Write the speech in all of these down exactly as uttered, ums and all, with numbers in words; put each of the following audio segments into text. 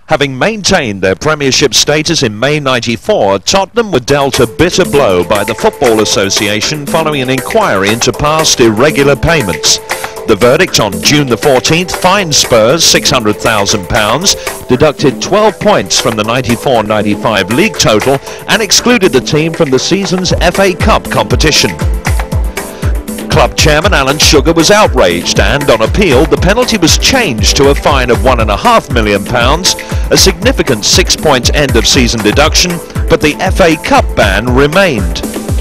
Having maintained their Premiership status in May ninety-four, Tottenham were dealt a bitter blow by the Football Association following an inquiry into past irregular payments. The verdict on June the fourteenth fined Spurs six hundred thousand pounds, deducted twelve points from the ninety-four ninety-five league total and excluded the team from the season's F A Cup competition. Club chairman Alan Sugar was outraged and, on appeal, the penalty was changed to a fine of one and a half million pounds, a significant six-point end-of-season deduction, but the F A Cup ban remained.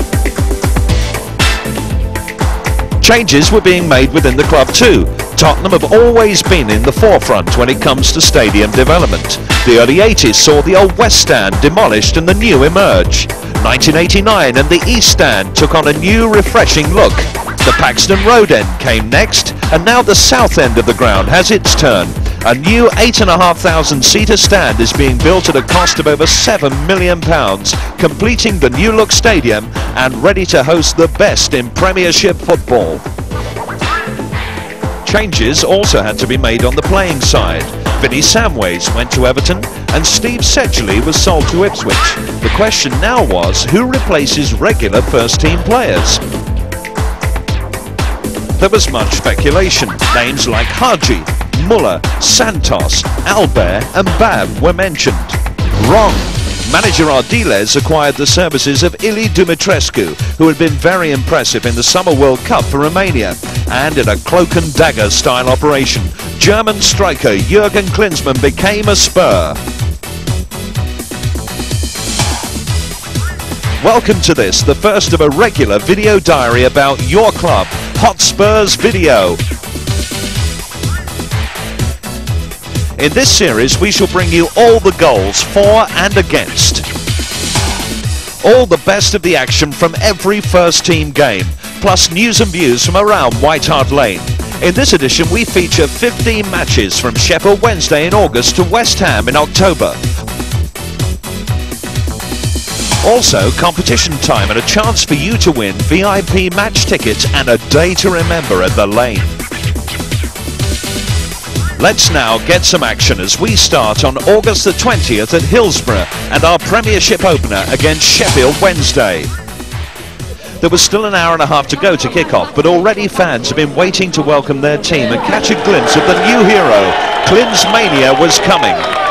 Changes were being made within the club too. Tottenham have always been in the forefront when it comes to stadium development. The early eighties saw the old West Stand demolished and the new emerge. nineteen eighty-nine and the East Stand took on a new, refreshing look. The Paxton Road end came next, and now the south end of the ground has its turn. A new eight and a half thousand seater stand is being built at a cost of over seven million pounds, completing the new look stadium and ready to host the best in Premiership football. Changes also had to be made on the playing side. Vinny Samways went to Everton and Steve Sedgley was sold to Ipswich. The question now was, who replaces regular first-team players? There was much speculation. Names like Hodges, Muller, Santos, Albert and Bab were mentioned. Wrong. Manager Ardiles acquired the services of Ilie Dumitrescu, who had been very impressive in the Summer World Cup for Romania, and in a cloak and dagger style operation, German striker Jurgen Klinsmann became a Spur. Welcome to this, the first of a regular video diary about your club, Hotspur's Video. In this series, we shall bring you all the goals for and against. All the best of the action from every first-team game, plus news and views from around White Hart Lane. In this edition, we feature fifteen matches from Sheffield Wednesday in August to West Ham in October. Also, competition time and a chance for you to win V I P match tickets and a day to remember at the Lane. Let's now get some action as we start on August the twentieth at Hillsborough and our Premiership opener against Sheffield Wednesday. There was still an hour and a half to go to kick-off, but already fans have been waiting to welcome their team and catch a glimpse of the new hero. Klinsmania was coming.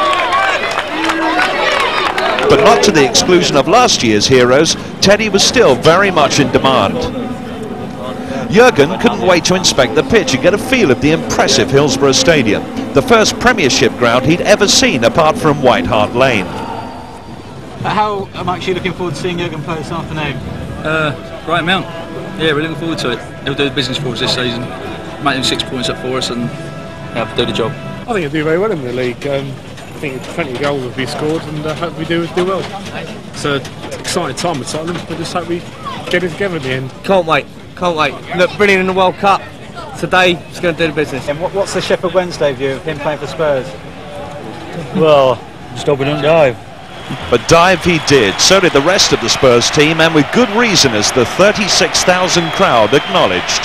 But not to the exclusion of last year's heroes, Teddy was still very much in demand. Jurgen couldn't wait to inspect the pitch and get a feel of the impressive Hillsborough Stadium, the first Premiership ground he'd ever seen apart from White Hart Lane. How much are you looking forward to seeing Jurgen play this afternoon? Uh, right amount. Yeah, we're looking forward to it. He'll do the business for us this season, make them six points up for us and yeah, do the job. I think he'll do very well in the league. Um, I think plenty of goals will be scored and I uh, hope we do, do well. It's an exciting time with Tottenham, but just hope we get it together in the end. Can't wait, can't wait. Look brilliant in the World Cup. Today, he's going to do the business. And what, what's the Sheffield Wednesday view of him playing for Spurs? Well, just hope we don't dive. But dive he did, so did the rest of the Spurs team, and with good reason, as the thirty-six thousand crowd acknowledged.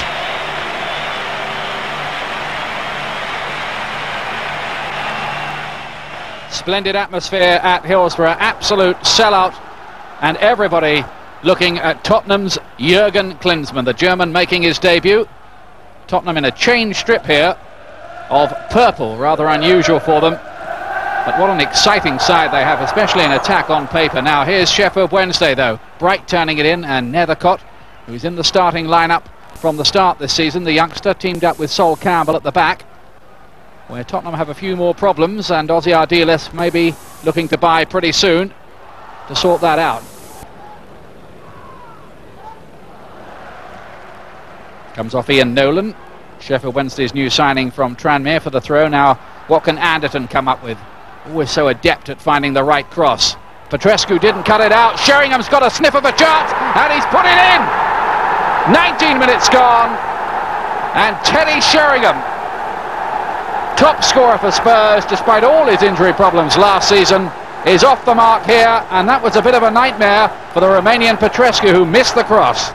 Splendid atmosphere at Hillsborough, absolute sellout, and everybody looking at Tottenham's Jurgen Klinsmann, the German making his debut. Tottenham in a change strip here of purple, rather unusual for them. But what an exciting side they have, especially in attack on paper. Now here's Sheffield Wednesday though, Bright turning it in, and Nethercott, who's in the starting lineup from the start this season, the youngster, teamed up with Sol Campbell at the back, where Tottenham have a few more problems, and Ozzy Ardiles may be looking to buy pretty soon to sort that out. Comes off Ian Nolan, Sheffield Wednesday's new signing from Tranmere for the throw. Now what can Anderton come up with? Always so adept at finding the right cross. Popescu didn't cut it out. Sheringham's got a sniff of a chance and he's put it in. nineteen minutes gone, and Teddy Sheringham, top scorer for Spurs despite all his injury problems last season, is off the mark here, and that was a bit of a nightmare for the Romanian Popescu, who missed the cross.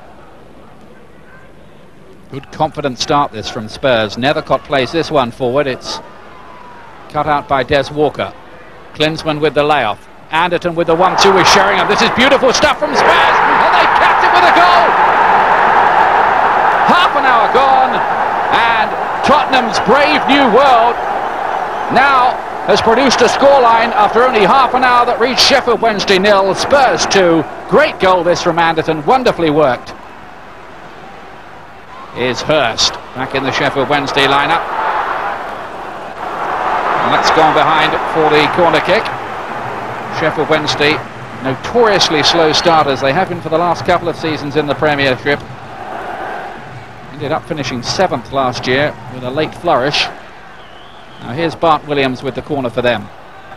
Good confident start this from Spurs. Nethercott plays this one forward. It's cut out by Des Walker. Klinsmann with the layoff. Anderton with the one two with Sheringham. This is beautiful stuff from Spurs, and they capped it with a goal. Half an hour gone, and Tottenham's brave new world now has produced a scoreline after only half an hour that reached Sheffield Wednesday nil, Spurs two. Great goal this from Anderton, wonderfully worked. Here's Hurst back in the Sheffield Wednesday lineup. And that's gone behind for the corner kick. Sheffield Wednesday, notoriously slow starters. They have been for the last couple of seasons in the Premiership. Ended up finishing seventh last year with a late flourish. Now here's Bart Williams with the corner for them.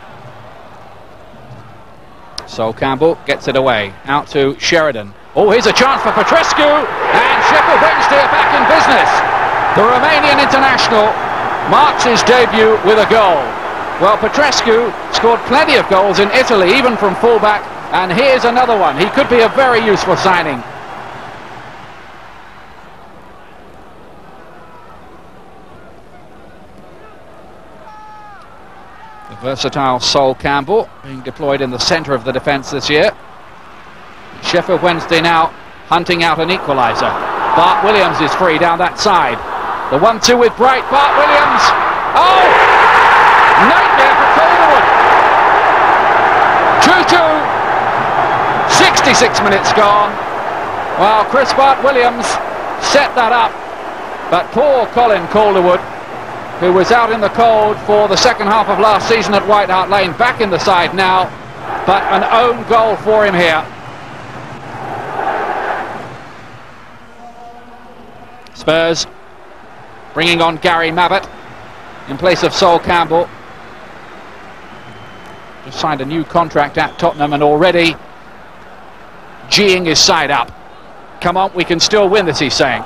Sol Campbell gets it away, out to Sheridan. Oh, here's a chance for Petrescu, and Sheffield Wednesday are back in business. The Romanian international marks his debut with a goal. Well, Petrescu scored plenty of goals in Italy, even from fullback, and here's another one. He could be a very useful signing. The versatile Sol Campbell being deployed in the centre of the defence this year. Sheffield Wednesday now hunting out an equaliser. Bart Williams is free down that side. The one two with Bright. Bart Williams. Oh! Nightmare for Calderwood. two two. sixty-six minutes gone. Well, Chris Bart Williams set that up. But poor Colin Calderwood, who was out in the cold for the second half of last season at White Hart Lane, back in the side now. But an own goal for him here. Spurs bringing on Gary Mabbott in place of Sol Campbell. Just signed a new contract at Tottenham and already geeing his side up. Come on, we can still win this, he's saying.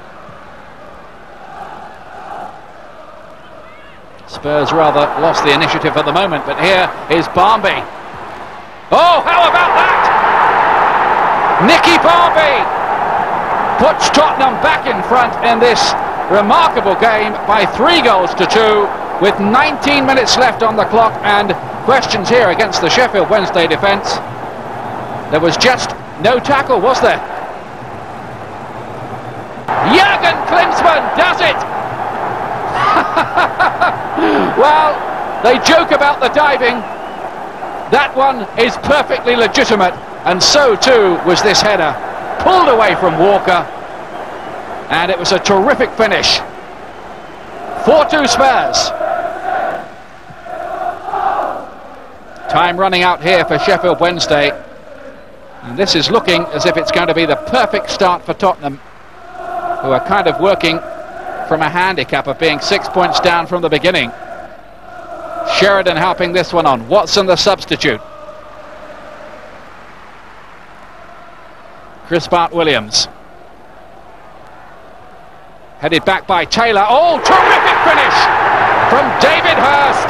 Spurs rather lost the initiative at the moment, but here is Barmby. Oh, how about that? Nicky Barmby puts Tottenham back in front in this remarkable game by three goals to two with nineteen minutes left on the clock, and questions here against the Sheffield Wednesday defence. There was just no tackle, was there? Jurgen Klinsmann does it! Well, they joke about the diving. That one is perfectly legitimate, and so too was this header. Pulled away from Walker, and it was a terrific finish. four two Spurs. Time running out here for Sheffield Wednesday, and this is looking as if it's going to be the perfect start for Tottenham, who are kind of working from a handicap of being six points down from the beginning. Sheridan helping this one on. Watson the substitute. Chris Bart Williams. Headed back by Taylor. Oh, terrific finish from David Hurst.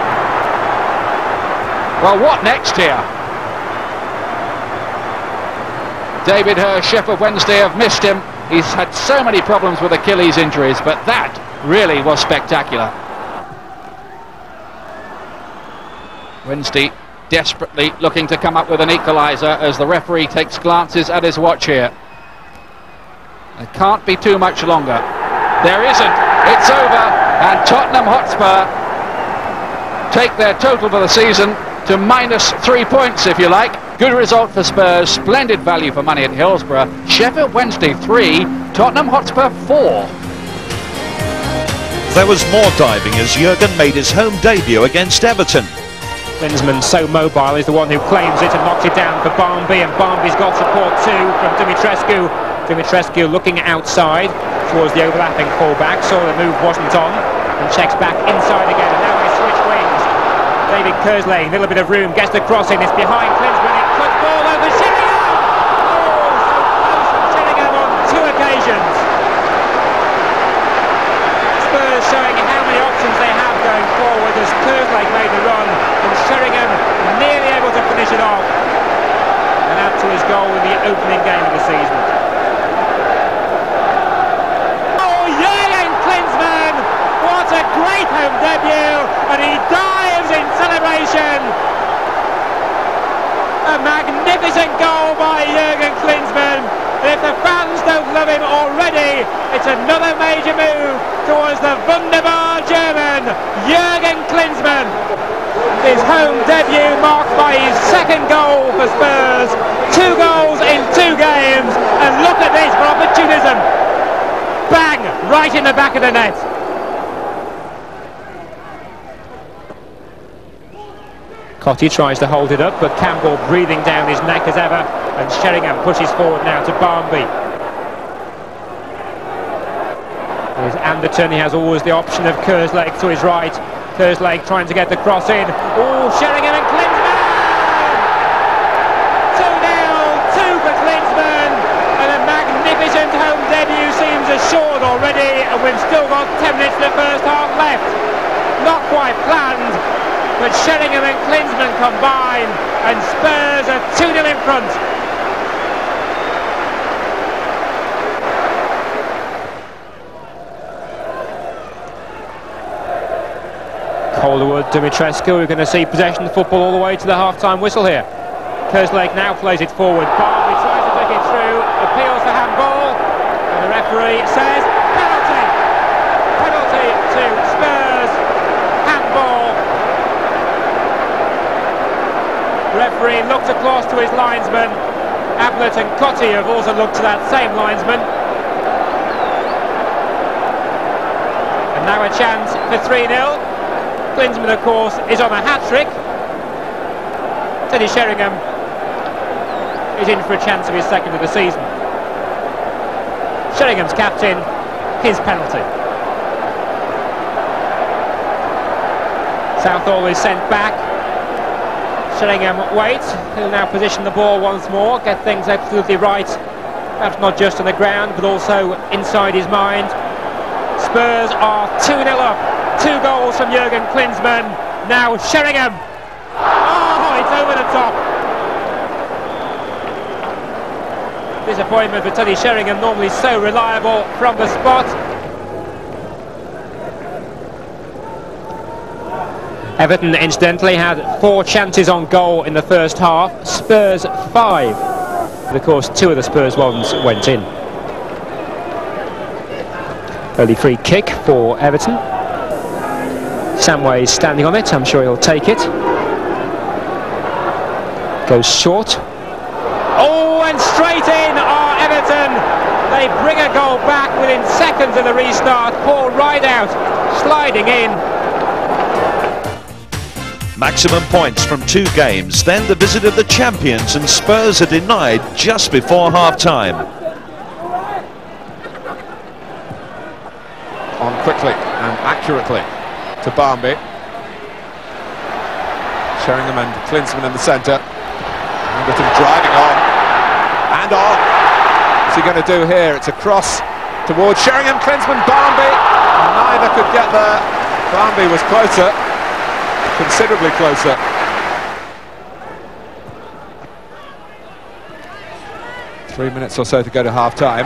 Well, what next here? David Hurst, Sheffield Wednesday have missed him. He's had so many problems with Achilles injuries, but that really was spectacular. Wednesday desperately looking to come up with an equaliser as the referee takes glances at his watch here. There can't be too much longer. There isn't. It's over, and Tottenham Hotspur take their total for the season to minus three points, if you like. Good result for Spurs, splendid value for money at Hillsborough. Sheffield Wednesday three, Tottenham Hotspur four. There was more diving as Jurgen made his home debut against Everton. Klinsmann, so mobile, is the one who claims it and knocks it down for Barmby, and Barmby's got support too from Dumitrescu. Dumitrescu looking outside towards the overlapping fullback, saw the move wasn't on, and checks back inside again, and now they switch wings. David Kersley, a little bit of room, gets the cross in, it's behind Klinsmann, it cuts ball over Sheringham! Oh, so close from Sheringham on two occasions. Spurs showing how many options they have going forward as Kersley made the run, and Sheringham nearly able to finish it off and add to his goal in the opening game of the season. Oh, Jurgen Klinsmann! What a great home debut, and he dives in celebration goal by Jurgen Klinsmann. And if the fans don't love him already, it's another major move towards the wunderbar German, Jurgen Klinsmann. His home debut marked by his second goal for Spurs. Two goals in two games, and look at this for opportunism. Bang! Right in the back of the net. Cotti tries to hold it up, but Campbell breathing down his neck as ever, and Sheringham pushes forward now to Barnby. There's Anderton, he has always the option of Kerslake to his right. Kerslake trying to get the cross in. Oh, Sheringham and Klinsmann! two nil, two for Klinsmann, and a magnificent home debut seems assured already, and we've still got ten minutes of the first half left. Not quite planned, but Sheringham and Klinsmann combine, and Spurs are two nil in front. Calderwood, Dumitrescu, we're going to see possession of the football all the way to the half-time whistle here. Kerslake now plays it forward. Barnby tries to take it through, appeals for handball, and the referee says penalty! Penalty to Spurs, handball. The referee looked across to his linesman. Ablett and Cotti have also looked to that same linesman. And now a chance for three nil. Klinsmann, of course, is on a hat-trick. Teddy Sheringham is in for a chance of his second of the season. Sheringham's captain, his penalty. Southall is sent back. Sheringham waits. He'll now position the ball once more, get things absolutely right. Perhaps not just on the ground, but also inside his mind. Spurs are two nil up. Two goals from Jurgen Klinsmann. Now Sheringham. Oh, it's over the top. Disappointment for Teddy Sheringham, normally so reliable from the spot. Everton, incidentally, had four chances on goal in the first half. Spurs five. But of course, two of the Spurs ones went in. Early free kick for Everton. Samways standing on it, I'm sure he'll take it. Goes short. Oh, and straight in are Everton. They bring a goal back within seconds of the restart. Paul Rideout sliding in. Maximum points from two games, then the visit of the champions, and Spurs are denied just before half-time. On quickly and accurately to Barnby. Sheringham and Klinsmann in the centre. Anderton driving on and on. What's he going to do here? It's a cross towards Sheringham, Klinsmann, Barnby. Neither could get there. Barnby was closer, considerably closer. Three minutes or so to go to half-time.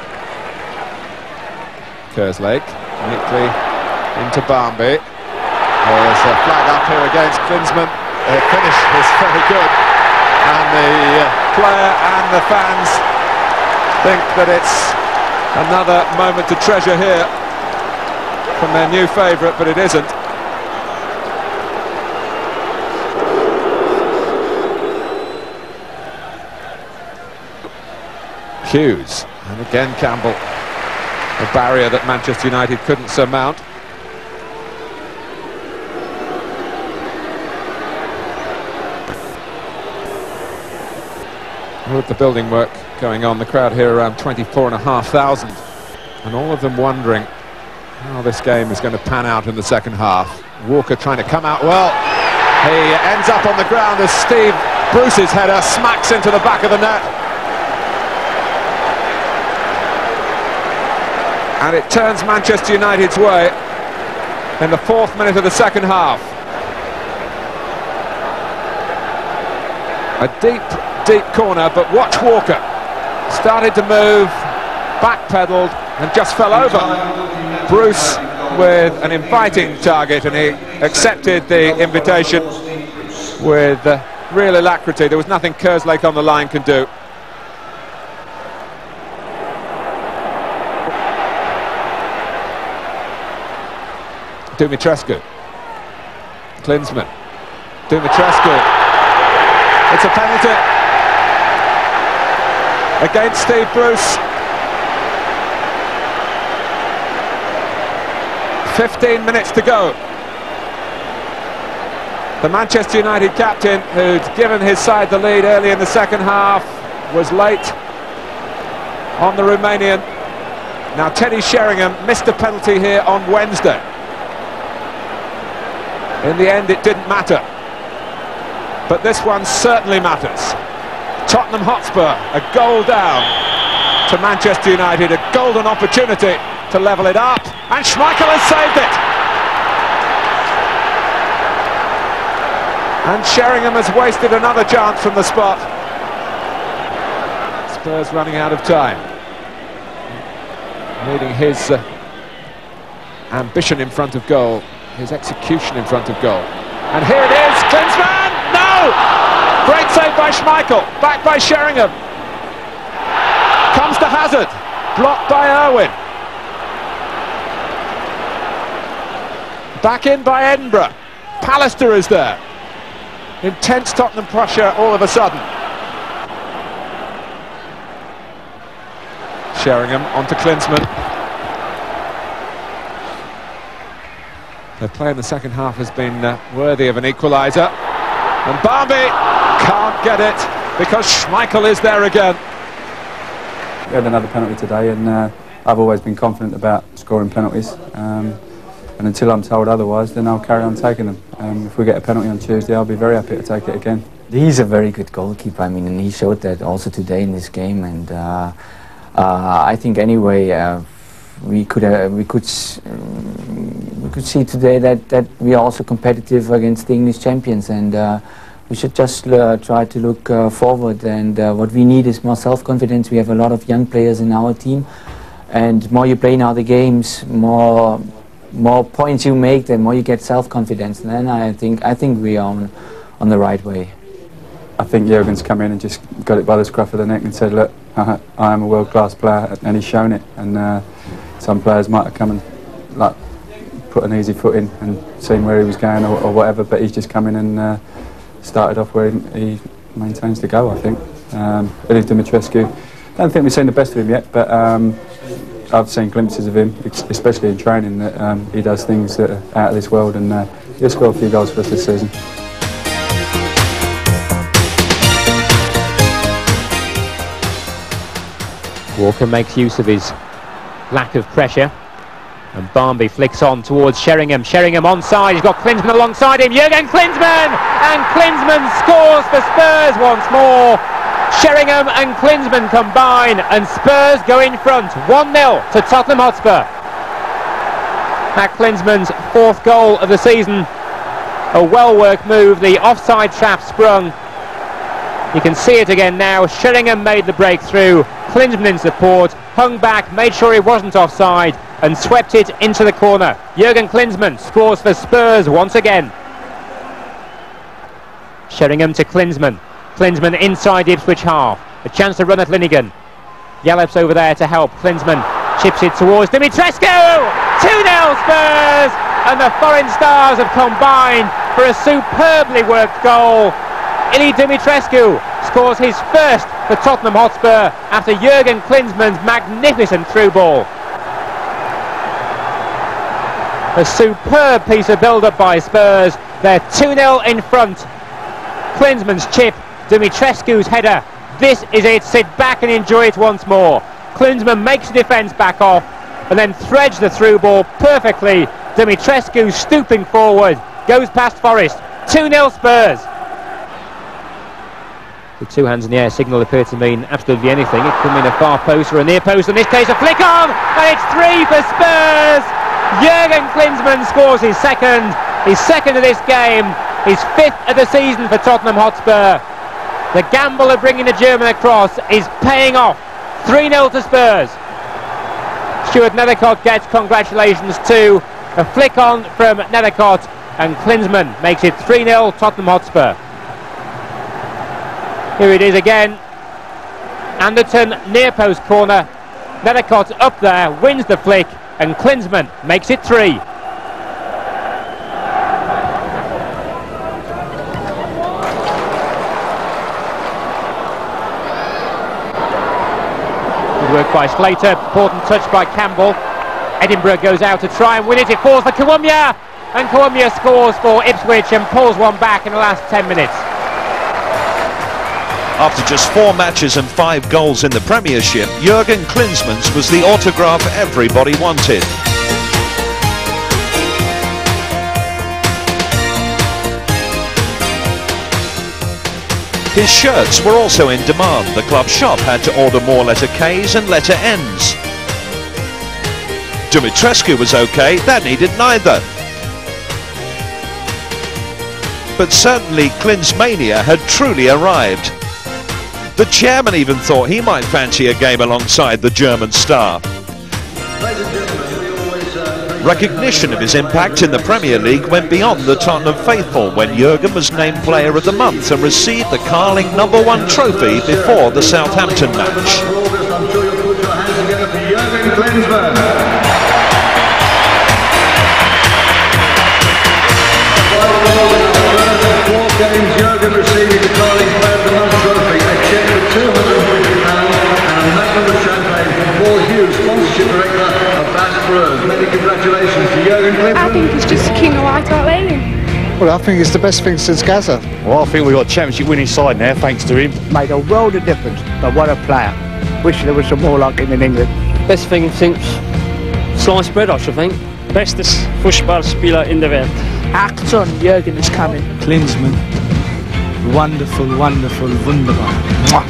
Kerslake neatly into Barnby. There's a flag up here against Klinsmann. The finish is very good, and the uh, player and the fans think that it's another moment to treasure here from their new favourite, but it isn't. Hughes, and again Campbell. A barrier that Manchester United couldn't surmount. With the building work going on, the crowd here around twenty-four and a half thousand, and all of them wondering how this game is going to pan out in the second half. Walker trying to come out well. He ends up on the ground as Steve Bruce's header smacks into the back of the net. And it turns Manchester United's way in the fourth minute of the second half. A deep, deep corner, but watch Walker. Started to move, backpedaled, and just fell over. Bruce with an inviting target, and he accepted the invitation with uh, real alacrity. There was nothing Kerslake on the line can do. Dumitrescu. Klinsmann. Dumitrescu. It's a penalty against Steve Bruce. fifteen minutes to go. The Manchester United captain, who'd given his side the lead early in the second half, was late on the Romanian. Now Teddy Sheringham missed a penalty here on Wednesday. In the end, it didn't matter. But this one certainly matters. Tottenham Hotspur, a goal down to Manchester United, a golden opportunity to level it up, and Schmeichel has saved it. And Sheringham has wasted another chance from the spot. Spurs running out of time. Needing his uh, ambition in front of goal, his execution in front of goal. And here it is, Klinsmann! No! Great save by Schmeichel, back by Sheringham. Comes to Hazard, blocked by Owen. Back in by Edinburgh. Pallister is there. Intense Tottenham pressure all of a sudden. Sheringham onto Klinsmann. Their play in the second half has been uh, worthy of an equaliser. And Barmby can't get it because Schmeichel is there again. We had another penalty today, and uh, I've always been confident about scoring penalties. Um, and until I'm told otherwise, then I'll carry on taking them. Um, if we get a penalty on Tuesday, I'll be very happy to take it again. He's a very good goalkeeper. I mean, and he showed that also today in this game. And uh, uh, I think anyway, uh, we could uh, we could um, we could see today that that we are also competitive against the English champions, and uh, we should just uh, try to look uh, forward. And uh, what we need is more self-confidence. We have a lot of young players in our team, and more you play now the games, more more points you make, the more you get self-confidence. And then I think I think we are on on the right way. I think Jurgen's come in and just got it by the scruff of the neck and said, look, I am a world-class player, and he's shown it. And uh, some players might have come and like put an easy foot in and seen where he was going or, or whatever, but he's just come in and uh, started off where he, he maintains to go, I think. Um, Ilie Dumitrescu, I don't think we've seen the best of him yet, but um, I've seen glimpses of him, especially in training, that um, he does things that are out of this world, and uh, he'll score a few goals for us this season. Walker makes use of his lack of pressure, and Barmby flicks on towards Sheringham. Sheringham onside, he's got Klinsmann alongside him. Jurgen Klinsmann! And Klinsmann scores for Spurs once more. Sheringham and Klinsmann combine, and Spurs go in front, one nil to Tottenham Hotspur. Matt Klinsmann's fourth goal of the season. A well-worked move, the offside trap sprung. You can see it again now. Sheringham made the breakthrough. Klinsmann in support, hung back, made sure he wasn't offside, and swept it into the corner. Jurgen Klinsmann scores for Spurs once again. Sheringham to Klinsmann. Klinsmann inside Ipswich half. A chance to run at Linnigan. Yallop's over there to help. Klinsmann chips it towards Dumitrescu! two nil Spurs! And the foreign stars have combined for a superbly worked goal. Ilie Dumitrescu scores his first for Tottenham Hotspur after Jurgen Klinsmann's magnificent through ball. A superb piece of build-up by Spurs. They're two nil in front. Klinsmann's chip, Dumitrescu's header. This is it. Sit back and enjoy it once more. Klinsmann makes the defence back off and then threads the through ball perfectly. Dumitrescu stooping forward, goes past Forrest. two nil Spurs. The two hands in the air signal appear to mean absolutely anything. It could mean a far post or a near post, in this case a flick on, and it's three for Spurs. Jurgen Klinsmann scores his second, his second of this game, his fifth of the season for Tottenham Hotspur. The gamble of bringing the German across is paying off. three nil to Spurs. Stuart Nethercott gets congratulations too. A flick on from Nethercott, and Klinsmann makes it three nil Tottenham Hotspur. Here it is again. Anderton, near post corner. Nethercott up there, wins the flick, and Klinsmann makes it three. Good work by Slater, important touch by Campbell. Edinburgh goes out to try and win it, it falls for Kawumia, and Kawumia scores for Ipswich and pulls one back in the last ten minutes. After just four matches and five goals in the Premiership, Jurgen Klinsmann's was the autograph everybody wanted. His shirts were also in demand. The club shop had to order more letter K's and letter N's. Dumitrescu was okay, that needed neither. But certainly Klinsmania had truly arrived. The chairman even thought he might fancy a game alongside the German star. Recognition of his impact in the Premier League went beyond the Tottenham faithful when Jurgen was named Player of the Month and received the Carling number one trophy before the Southampton match. Games, Jurgen receiving the Carling Player of the Month trophy, a cheque for two hundred and fifty pounds and a magnum of champagne from Paul Hughes, sponsorship director of Bass Brewers. Many congratulations to Jurgen Klinsmann. I think he's just king of White Hart Lane. Well, I think it's the best thing since Gaza. Well, I think we've got a championship winning side now, thanks to him. Made a world of difference, but what a player. Wish there was some more like him in England. Best thing since sliced bread, I should think. Bestes Fußballspieler in der Welt. Act on, Jurgen is coming. Klinsmann, wonderful, wonderful, wunderbar. Mwah.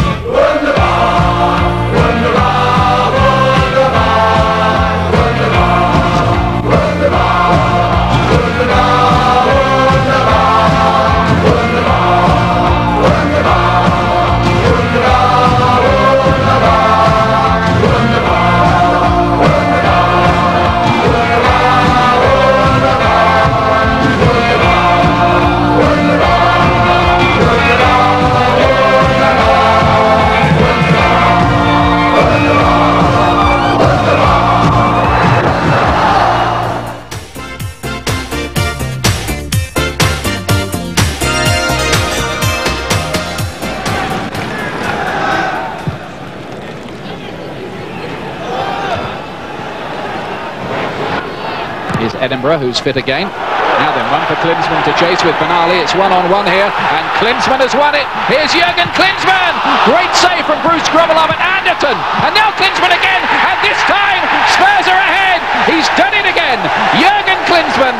Edinburgh, who's fit again. Now then, one for Klinsmann to chase with Benali. It's one-on-one here, and Klinsmann has won it. Here's Jurgen Klinsmann! Great save from Bruce Grobbelov and Anderton. And now Klinsmann again, and this time Spurs are ahead. He's done it again. Jurgen Klinsmann.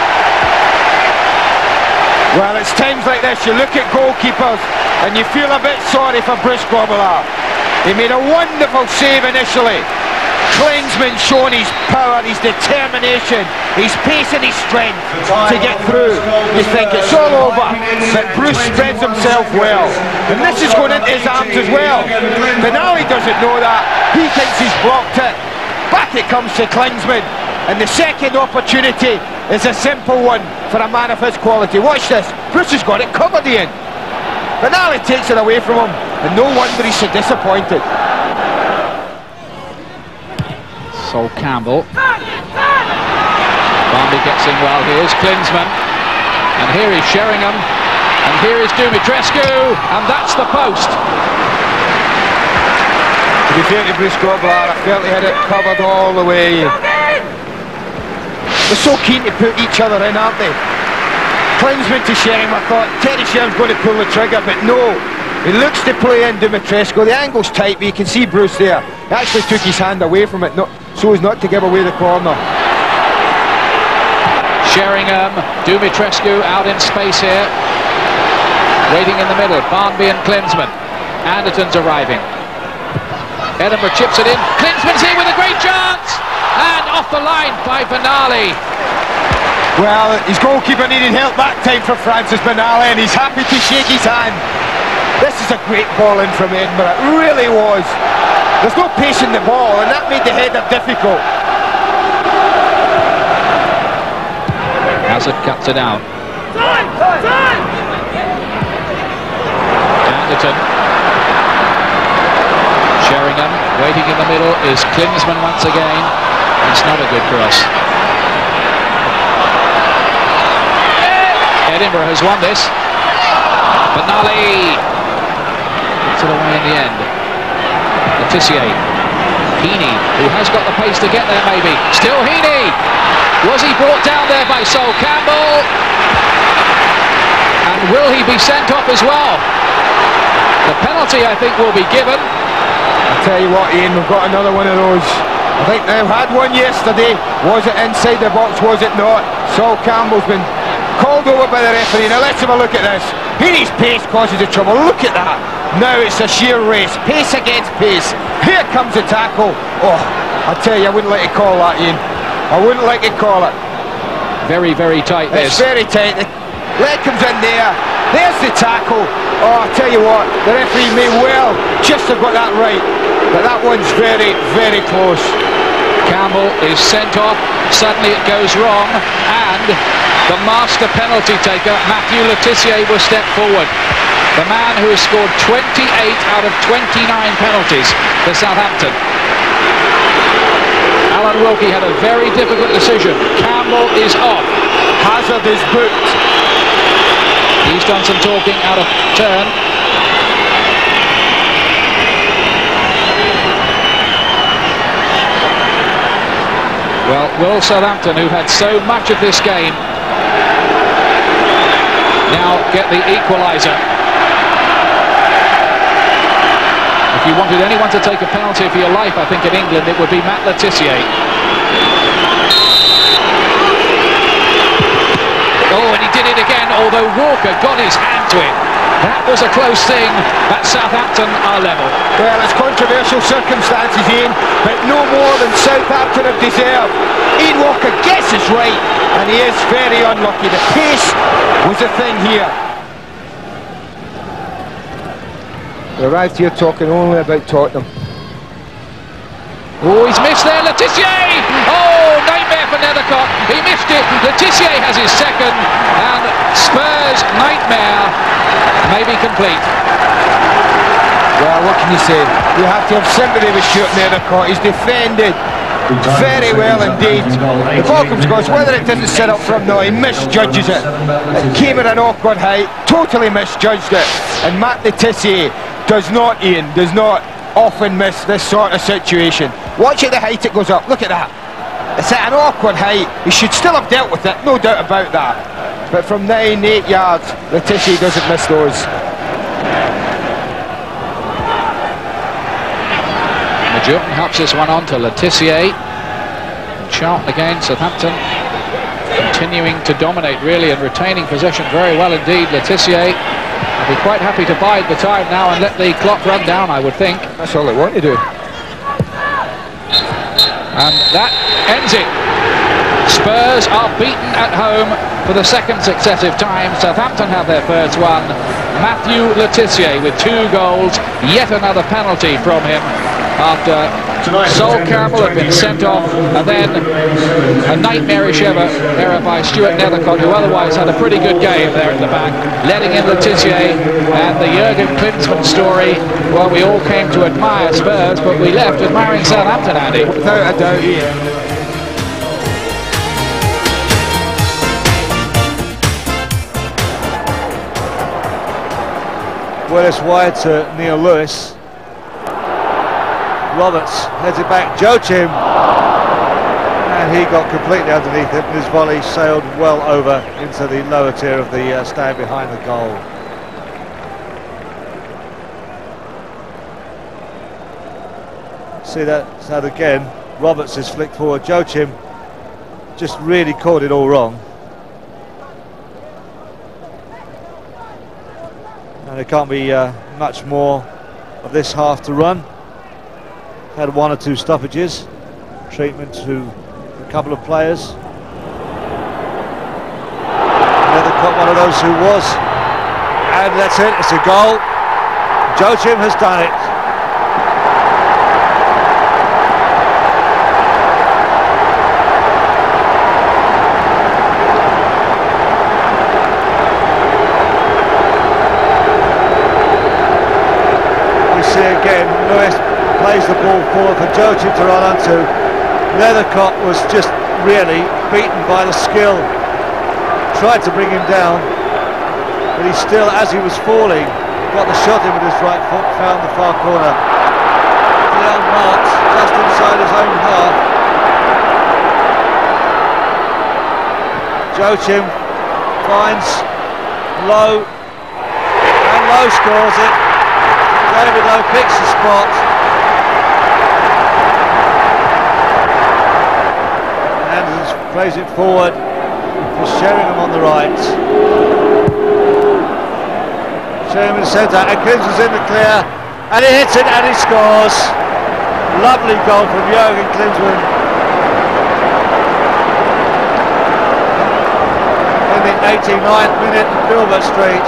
Well, it's times like this, you look at goalkeepers and you feel a bit sorry for Bruce Grobbelov. He made a wonderful save initially. Klinsmann showing his power, his determination, his pace and his strength to get through. You think it's all over, but Bruce spreads himself well. And this is going into his arms as well. Benali doesn't know that. He thinks he's blocked it. Back it comes to Klinsmann. And the second opportunity is a simple one for a man of his quality. Watch this. Bruce has got it covered, Ian. Benali takes it away from him. And no wonder he's so disappointed. Sol Campbell. Barnby gets in well. Here's Klinsmann. And here is Sheringham. And here is Dumitrescu. And that's the post. To be fair to Bruce Grobbelov, I felt he had it covered all the way. They're so keen to put each other in, aren't they? Klinsmann to Sheringham. I thought Teddy Sheringham's going to pull the trigger, but no. He looks to play in Dumitrescu. The angle's tight, but you can see Bruce there. He actually took his hand away from it, no, so as not to give away the corner. Sheringham, Dumitrescu out in space here. Waiting in the middle, Barnby and Klinsmann. Anderton's arriving. Edinburgh chips it in. Klinsmann's here with a great chance! And off the line by Benali. Well, his goalkeeper needed help that time for Francis Benali, and he's happy to shake his hand. This is a great ball in from Edinburgh, it really was. There's no pace in the ball, and that made the header difficult. Hazard cuts it out. And Anderton. Sheringham waiting in the middle is Klinsmann once again. It's not a good cross. Edinburgh has won this. Benali puts it away in the end. Letitia. Heaney, who has got the pace to get there maybe. Still Heaney! Was he brought down there by Sol Campbell? And will he be sent off as well? The penalty, I think, will be given. I'll tell you what, Ian, we've got another one of those. I think they've had one yesterday. Was it inside the box, was it not? Sol Campbell's been called over by the referee. Now let's have a look at this. Heaney's pace causes the trouble. Look at that. Now it's a sheer race. Pace against pace. Here comes the tackle. Oh, I tell you, I wouldn't like to call that, Ian. I wouldn't like to call it. Very, very tight, this. It's very tight. The leg comes in there. There's the tackle. Oh, I tell you what, the referee may well just have got that right. But that one's very, very close. Campbell is sent off. Suddenly it goes wrong. And the master penalty taker, Matthew Letitia, will step forward. The man who has scored twenty-eight out of twenty-nine penalties for Southampton. Alan Wilkie had a very difficult decision. Campbell is off. Hazard is booked. He's done some talking out of turn. Well, will Southampton, who had so much of this game, now get the equaliser? If you wanted anyone to take a penalty for your life, I think in England it would be Matt Letitia. Oh, and he did it again, although Walker got his hand to it. That was a close thing, but Southampton are level. Well, it's controversial circumstances, Ian, but no more than Southampton have deserved. Ian Walker gets it right, and he is very unlucky. The pace was the thing here. We arrived here talking only about Tottenham. Oh, he's missed there, Letitia! Oh, nightmare for Nethercott. He missed it. Letitia has his second, and Spurs' nightmare may be complete. Well, what can you say? You have to have sympathy with Stuart Nethercott. He's defended very well indeed. The ball comes across, whether it doesn't set up from now, he misjudges it. It came at an awkward height, totally misjudged it. And Matt Letitia does not, Ian, does not often miss this sort of situation. Watch at the height it goes up, look at that. It's at an awkward height. He should still have dealt with it, no doubt about that. But from nine, eight yards, Letitia doesn't miss those. Majorcan helps this one on to Letitia. Charlton again, Southampton continuing to dominate really and retaining possession very well indeed. Letitia will be quite happy to bide the time now and let the clock run down, I would think. That's all they want to do. And that ends it. Spurs are beaten at home for the second successive time. Southampton have their first one. Matthew Letitia with two goals, yet another penalty from him after Sol Campbell had been sent off, and then a nightmarish error, error by Stuart Nethercott, who otherwise had a pretty good game there at the back, letting in Letitia. And the Jurgen Klinsmann story, well, we all came to admire Spurs, but we left admiring Southampton, Andy. Without a doubt, yeah. Well, it's wide to Neil Lewis. Roberts heads it back, Joachim, and he got completely underneath it, and his volley sailed well over into the lower tier of the uh, stand behind the goal. See that, that again, Roberts is flicked forward, Joachim just really caught it all wrong. And there can't be uh, much more of this half to run. Had one or two stoppages, treatment to a couple of players. Another caught one of those who was, and that's it, it's a goal. Joachim has done it. plays the ball forward for Gheorge to run onto. Leathercock was just really beaten by the skill. Tried to bring him down, but he still, as he was falling, got the shot in with his right foot, found the far corner. Bihan marks just inside his own half. Gheorge finds Lowe, and Lowe scores it. David Lowe picks the spot. And plays it forward for Sheringham on the right. Sheringham in the centre, and Klinsmann's in the clear, and he hits it and he scores. Lovely goal from Jurgen Klinsmann. In the eighty-ninth minute, Filbert Street.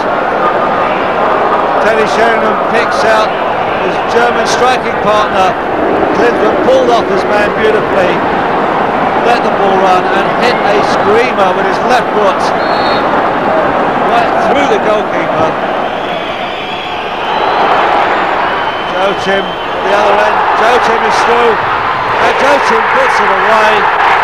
Teddy Sheringham picks out his German striking partner. Klinsmann pulled off his man beautifully, let the ball run and hit a screamer with his left foot right through the goalkeeper. Gheorge, the other end, Gheorge is through, and Gheorge puts it away.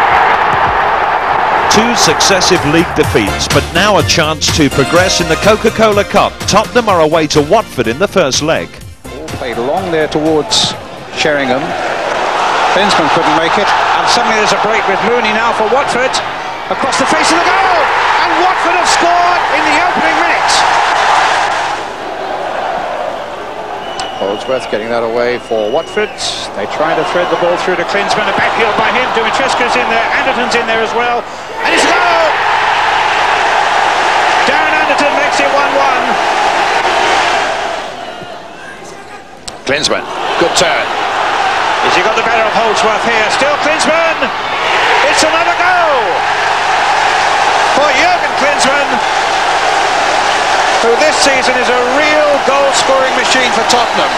Two successive league defeats, but now a chance to progress in the Coca-Cola Cup. Tottenham are away to Watford in the first leg. Ball played along there towards Sheringham. Klinsmann couldn't make it, and suddenly there's a break with Mooney now for Watford. Across the face of the goal, and Watford have scored in the opening minute. Holdsworth getting that away for Watford. They try to thread the ball through to Klinsmann, a back heel by him. Dumitrescu's in there, Anderton's in there as well, and it's a goal! Darren Anderton makes it one one. Klinsmann, good turn. Has he got the better of Holdsworth here? Still Klinsmann! It's another goal for Jurgen Klinsmann, who this season is a real goal-scoring machine for Tottenham.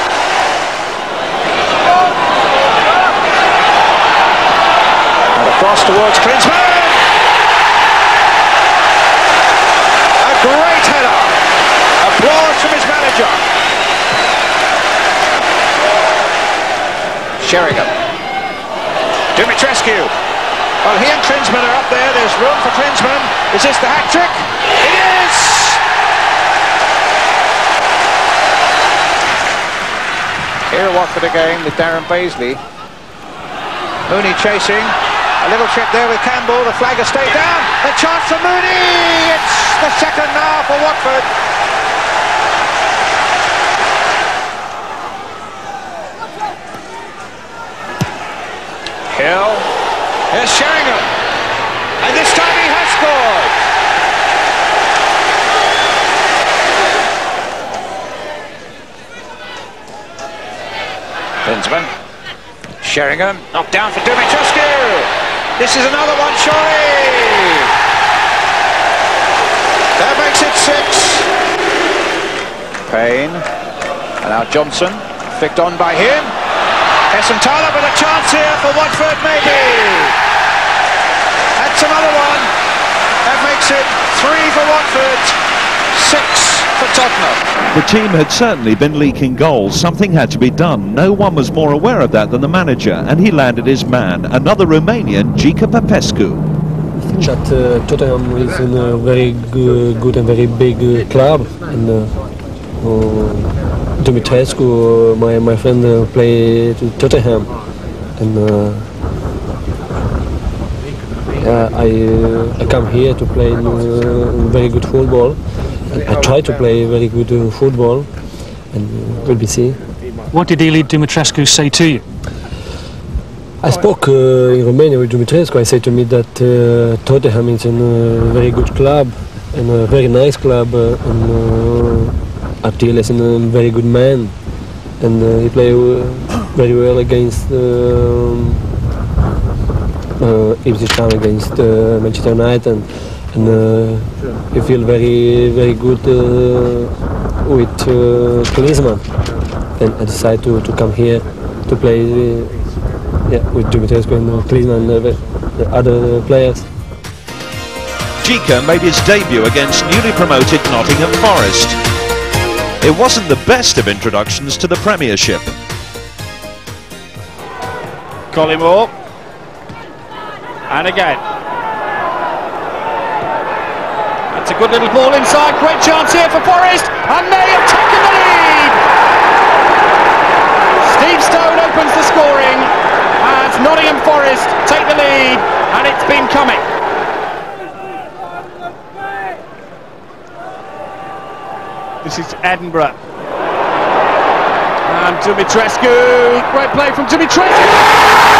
And across towards Klinsmann! A great header! Applause from his manager. Sheringham. Dumitrescu. Well, he and Klinsmann are up there. There's room for Klinsmann. Is this the hat-trick? It is! Here at Watford again with Darren Baisley. Mooney chasing. A little trip there with Campbell. The flag has stayed down. The chance for Mooney! It's the second now for Watford. Hill. Here's Sheringham. And this time he has scored. Klinsmann. Sheringham. Knocked down for Dumitrescu. This is another one, surely. That makes it six. Payne. And now Johnson. Flicked on by him. Essenthala with a chance here for Watford, maybe. That's another one. That makes it three for Watford, six for Tottenham. The team had certainly been leaking goals. Something had to be done. No one was more aware of that than the manager, and he landed his man, another Romanian, Gheorge Popescu. I think that uh, Tottenham is in a very good, good and very big uh, club. And, uh, uh, Dumitrescu, uh, my, my friend, uh, played to Tottenham, and uh, uh, I, uh, I come here to play uh, very good football. I try to play very good uh, football, and uh, we'll be see. What did Ilie Dumitrescu say to you? I spoke uh, in Romania with Dumitrescu. I said to me that uh, Tottenham is a uh, very good club and a very nice club, uh, and uh, Attila is a very good man, and uh, he played uh, very well against uh, uh, Ipswich Town, against uh, Manchester United, and, and uh, he feel very very good uh, with uh, Klinsmann. And I decided to, to come here to play uh, yeah, with Dumitrescu and uh, Klinsmann and uh, the other players. Ijah made his debut against newly promoted Nottingham Forest. It wasn't the best of introductions to the Premiership. Collymore. And again. That's a good little ball inside. Great chance here for Forest. And they have taken the lead. Steve Stone opens the scoring as Nottingham Forest take the lead. And it's been coming. This is Edinburgh. And Dumitrescu. Great play from Dumitrescu.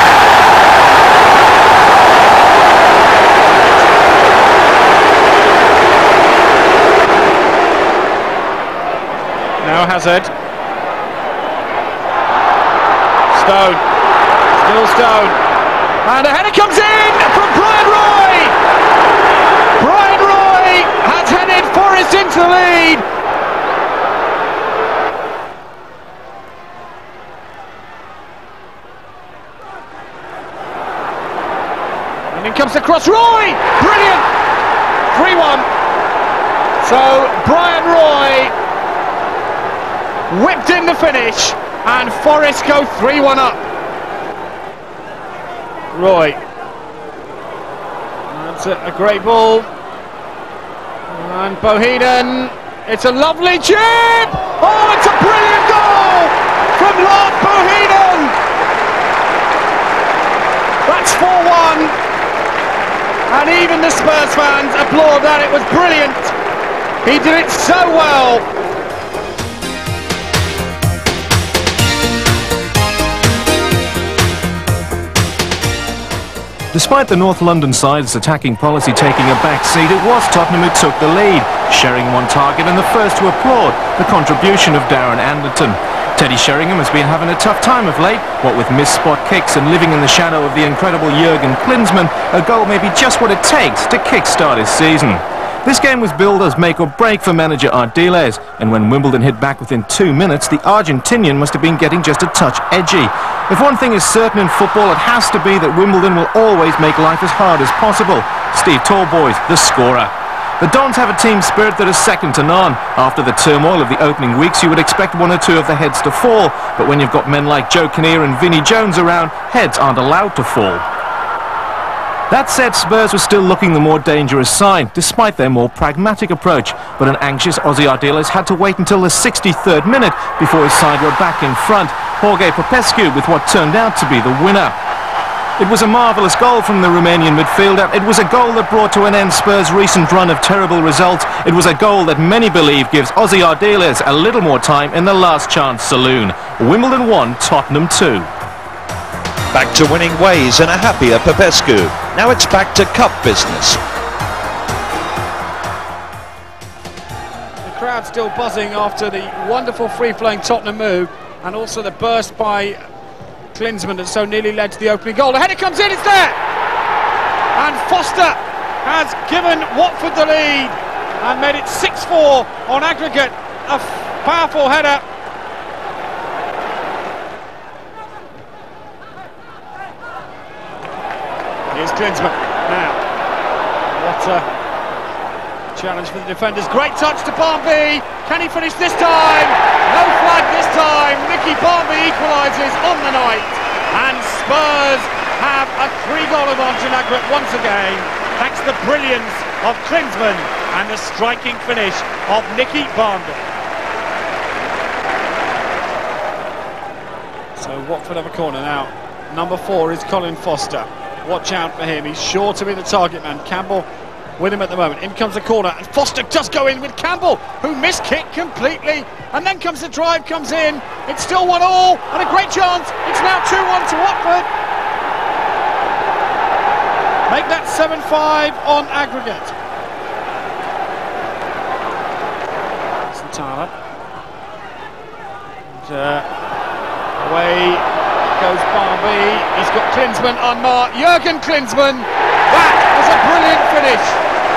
Now Hazard. Stone. Still Stone. And a header comes in from Brian Roy. Brian Roy has headed Forest into the lead. And in comes the cross. Roy! Brilliant! three one. So Brian Roy whipped in the finish, and Forest go three one up. Roy. That's a, a great ball. And Bohinen. It's a lovely chip! Oh, it's a brilliant goal from Lord Bohinen! That's four one. And even the Spurs fans applaud that. It was brilliant. He did it so well. Despite the North London side's attacking policy taking a back seat, it was Tottenham who took the lead, sharing one target and the first to applaud the contribution of Darren Anderton. Teddy Sheringham has been having a tough time of late. What with missed spot kicks and living in the shadow of the incredible Jurgen Klinsmann, a goal may be just what it takes to kick-start his season. This game was billed as make or break for manager Ardiles, and when Wimbledon hit back within two minutes, the Argentinian must have been getting just a touch edgy. If one thing is certain in football, it has to be that Wimbledon will always make life as hard as possible. Steve Tallboys, the scorer. The Dons have a team spirit that is second to none. After the turmoil of the opening weeks, you would expect one or two of the heads to fall, but when you've got men like Joe Kinnear and Vinnie Jones around, heads aren't allowed to fall. That said, Spurs were still looking the more dangerous side, despite their more pragmatic approach. But an anxious Ozzy Ardiles had to wait until the sixty-third minute before his side were back in front. Gheorge Popescu with what turned out to be the winner. It was a marvellous goal from the Romanian midfielder. It was a goal that brought to an end Spurs' recent run of terrible results. It was a goal that many believe gives Ozzy Ardiles a little more time in the last chance saloon. Wimbledon one, Tottenham two. Back to winning ways and a happier Popescu. Now it's back to cup business. The crowd still buzzing after the wonderful free-flowing Tottenham move, and also the burst by Klinsmann that so nearly led to the opening goal. The header comes in, it's there! And Foster has given Watford the lead and made it six four on aggregate. A powerful header. Here's Klinsmann now. What a challenge for the defenders. Great touch to Barnby. Can he finish this time? No flag this time. Nicky Barnby equalises on the night. And Spurs have a three-goal advantage in aggregate once again, thanks to the brilliance of Klinsmann and the striking finish of Nicky Barnby. So Watford have a corner now. Number four is Colin Foster. Watch out for him, he's sure to be the target man. Campbell with him at the moment. In comes the corner, and Foster does go in with Campbell, who missed kick completely. And then comes the drive, comes in. It's still one all, and a great chance. It's now two one to Watford. Make that seven five on aggregate. Santana. And, uh, away goes Barnby. He's got Klinsmann unmarked. Jurgen Klinsmann. That was a brilliant finish.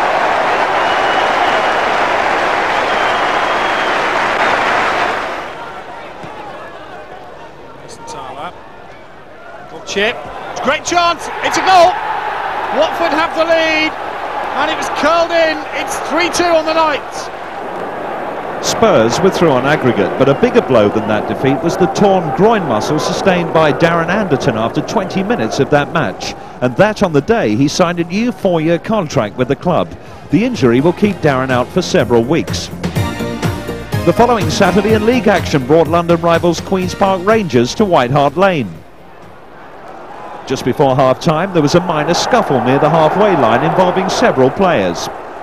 Santana. Good chip. It's a great chance. It's a goal. Watford have the lead, and it was curled in. It's three two on the night. Spurs were through on aggregate, but a bigger blow than that defeat was the torn groin muscle sustained by Darren Anderton after twenty minutes of that match, and that on the day he signed a new four-year contract with the club. The injury will keep Darren out for several weeks. The following Saturday in league action brought London rivals Queen's Park Rangers to White Hart Lane. Just before half-time there was a minor scuffle near the halfway line involving several players.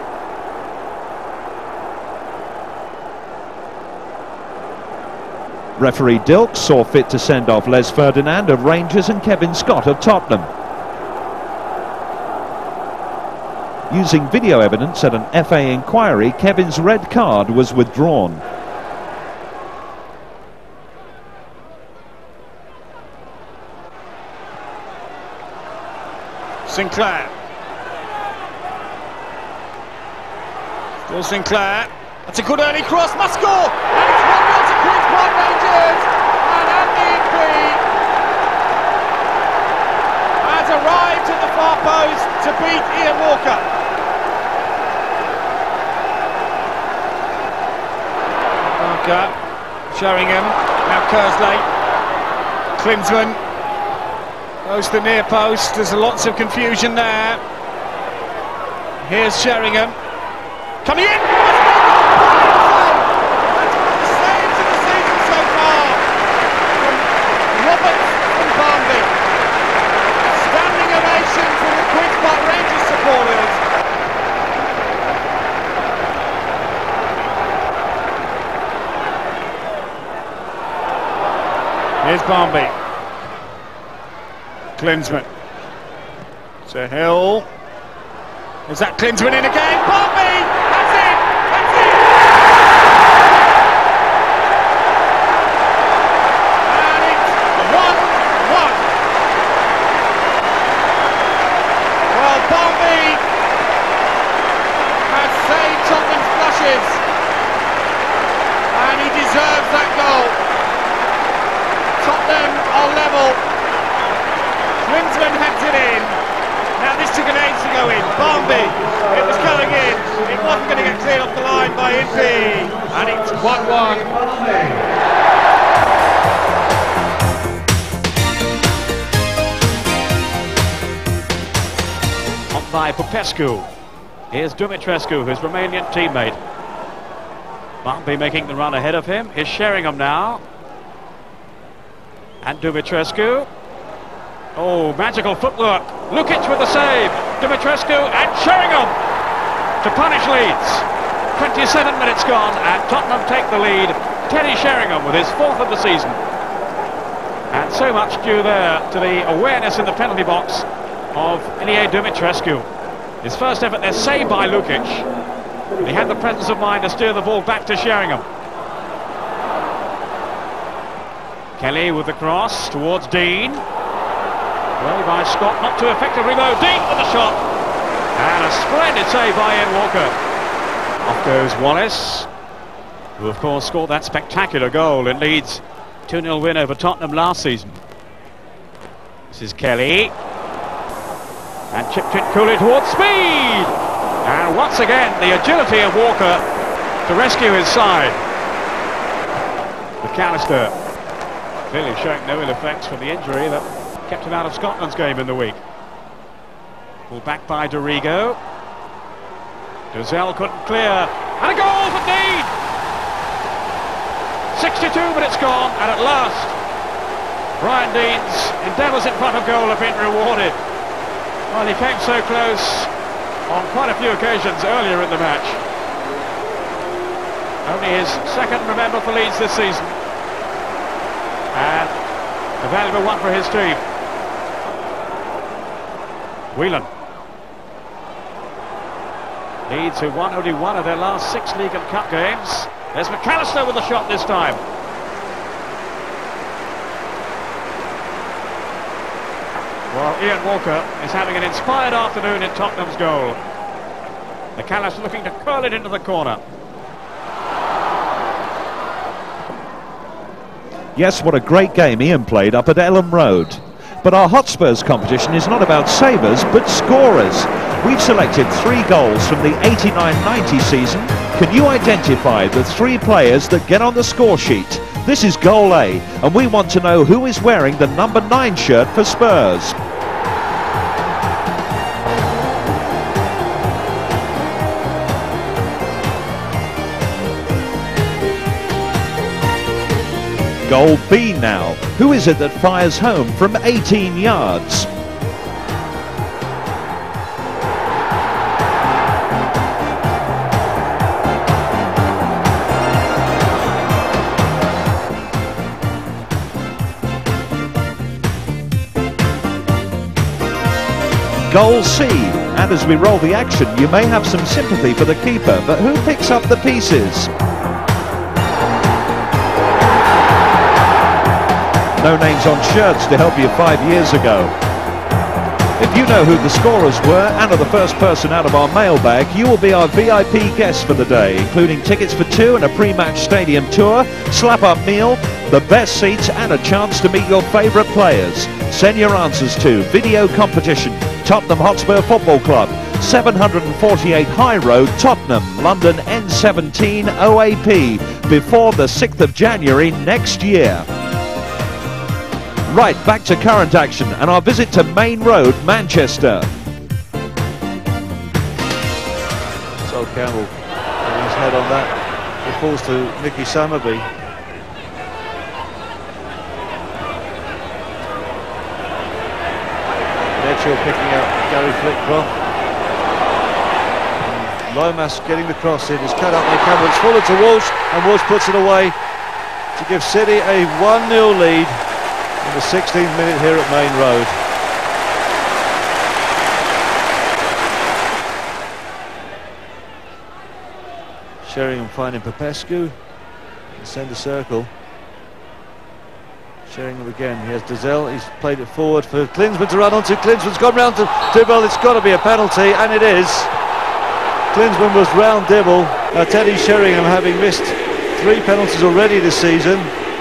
Referee Dilks saw fit to send off Les Ferdinand of Rangers and Kevin Scott of Tottenham. Using video evidence at an F A inquiry, Kevin's red card was withdrawn. Sinclair. Still Sinclair. That's a good early cross, must score! And it's one nil to Queen's Park Rangers! And Andy Ilie has arrived at the far post to beat Ian Walker. Walker, Sheringham, now Kersley. Klinsmann goes to the near post, there's lots of confusion there. Here's Sheringham. Coming in! Here's Barnby. Klinsmann. To Hill. Is that Klinsmann in again? Barnby! That's it! That's it! And it's one one. Well, Barnby has saved Tottenham's flushes. And he deserves that goal. Tottenham are level. Klinsmann heads it in. Now this took an age to go in. Barnby, it was going in. It wasn't going to get cleared off the line by Ilie. And it's one one. On by Popescu. Here's Dumitrescu, his Romanian teammate. Barnby making the run ahead of him. Here's Sheringham now. And Dumitrescu. Oh, magical footwork. Lukic with the save. Dumitrescu and Sheringham to punish Leeds. twenty-seven minutes gone and Tottenham take the lead. Teddy Sheringham with his fourth of the season. And so much due there to the awareness in the penalty box of Ilie Dumitrescu. His first effort there saved by Lukic. He had the presence of mind to steer the ball back to Sheringham. Kelly with the cross towards Dean. Well by Scott, not too effective reload. Dean with the shot. And a splendid save by Ian Walker. Off goes Wallace, who of course scored that spectacular goal in Leeds' two nil win over Tottenham last season. This is Kelly. And chipped it coolly towards speed. And once again the agility of Walker to rescue his side. McAllister clearly showing no ill effects from the injury that kept him out of Scotland's game in the week. Pulled back by Dorigo. Gazelle couldn't clear. And a goal for Dean! sixty-two minutes gone, and at last Brian Dean's endeavours in front of goal have been rewarded. Well, he came so close on quite a few occasions earlier in the match. Only his second, remember, for Leeds this season. And a valuable one for his team. Whelan. Leeds, who won only one of their last six league and cup games. There's McAllister with the shot this time. Well, Ian Walker is having an inspired afternoon in Tottenham's goal. McAllister looking to curl it into the corner. Yes, what a great game Ian played up at Ellen Road. But our Hotspurs competition is not about savers, but scorers. We've selected three goals from the eighty-nine ninety season Can you identify the three players that get on the score sheet? This is goal A, and we want to know who is wearing the number nine shirt for Spurs. Goal B now. Who is it that fires home from eighteen yards? Goal C. And as we roll the action, you may have some sympathy for the keeper, but who picks up the pieces? No names on shirts to help you five years ago. If you know who the scorers were and are the first person out of our mailbag, you will be our V I P guest for the day, including tickets for two and a pre-match stadium tour, slap-up meal, the best seats and a chance to meet your favourite players. Send your answers to video competition, Tottenham Hotspur Football Club, seven hundred forty-eight High Road, Tottenham, London N seventeen O A P, before the sixth of January next year. Right, back to current action and our visit to Main Road, Manchester. Sol Campbell putting his head on that. It falls to Nicky Summerby. Edgehill picking up Gary Flitcroft. And Lomas getting the cross in. It's cut up by Campbell. It's fallen to Walsh, and Walsh puts it away to give City a one nil lead in the sixteenth minute here at Main Road. Sheringham finding Popescu in the centre circle. Sheringham again, he has Dazelle, he's played it forward for Klinsmann to run onto. Klinsmann's gone round to Dibble, it's got to be a penalty, and it is. Klinsmann was round Dibble. Now Teddy Sheringham, having missed three penalties already this season,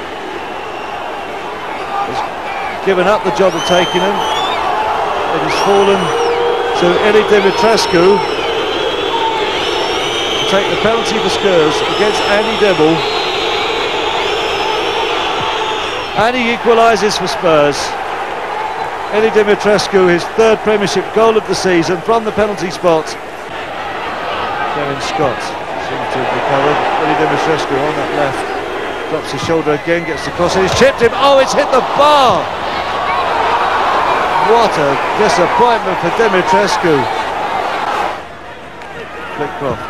has given up the job of taking them. It has fallen to Ilie Dumitrescu to take the penalty for Spurs against Andy Dibble. And he equalises for Spurs. Ilie Dumitrescu, his third Premiership goal of the season from the penalty spot. Kevin Scott seems to have recovered. Ilie Dumitrescu on that left. Drops his shoulder again, gets the cross, and he's chipped him. Oh, it's hit the bar! What a disappointment for Dumitrescu. Flitcroft.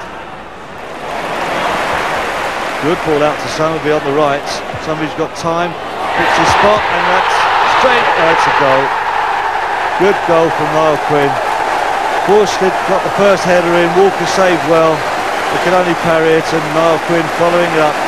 Good ball out to Summerby on the right. Somebody's got time. Picks his spot, and that's straight. That's a goal. Good goal from Niall Quinn. Worsted got the first header in. Walker saved well. They can only parry it, and Niall Quinn following it up.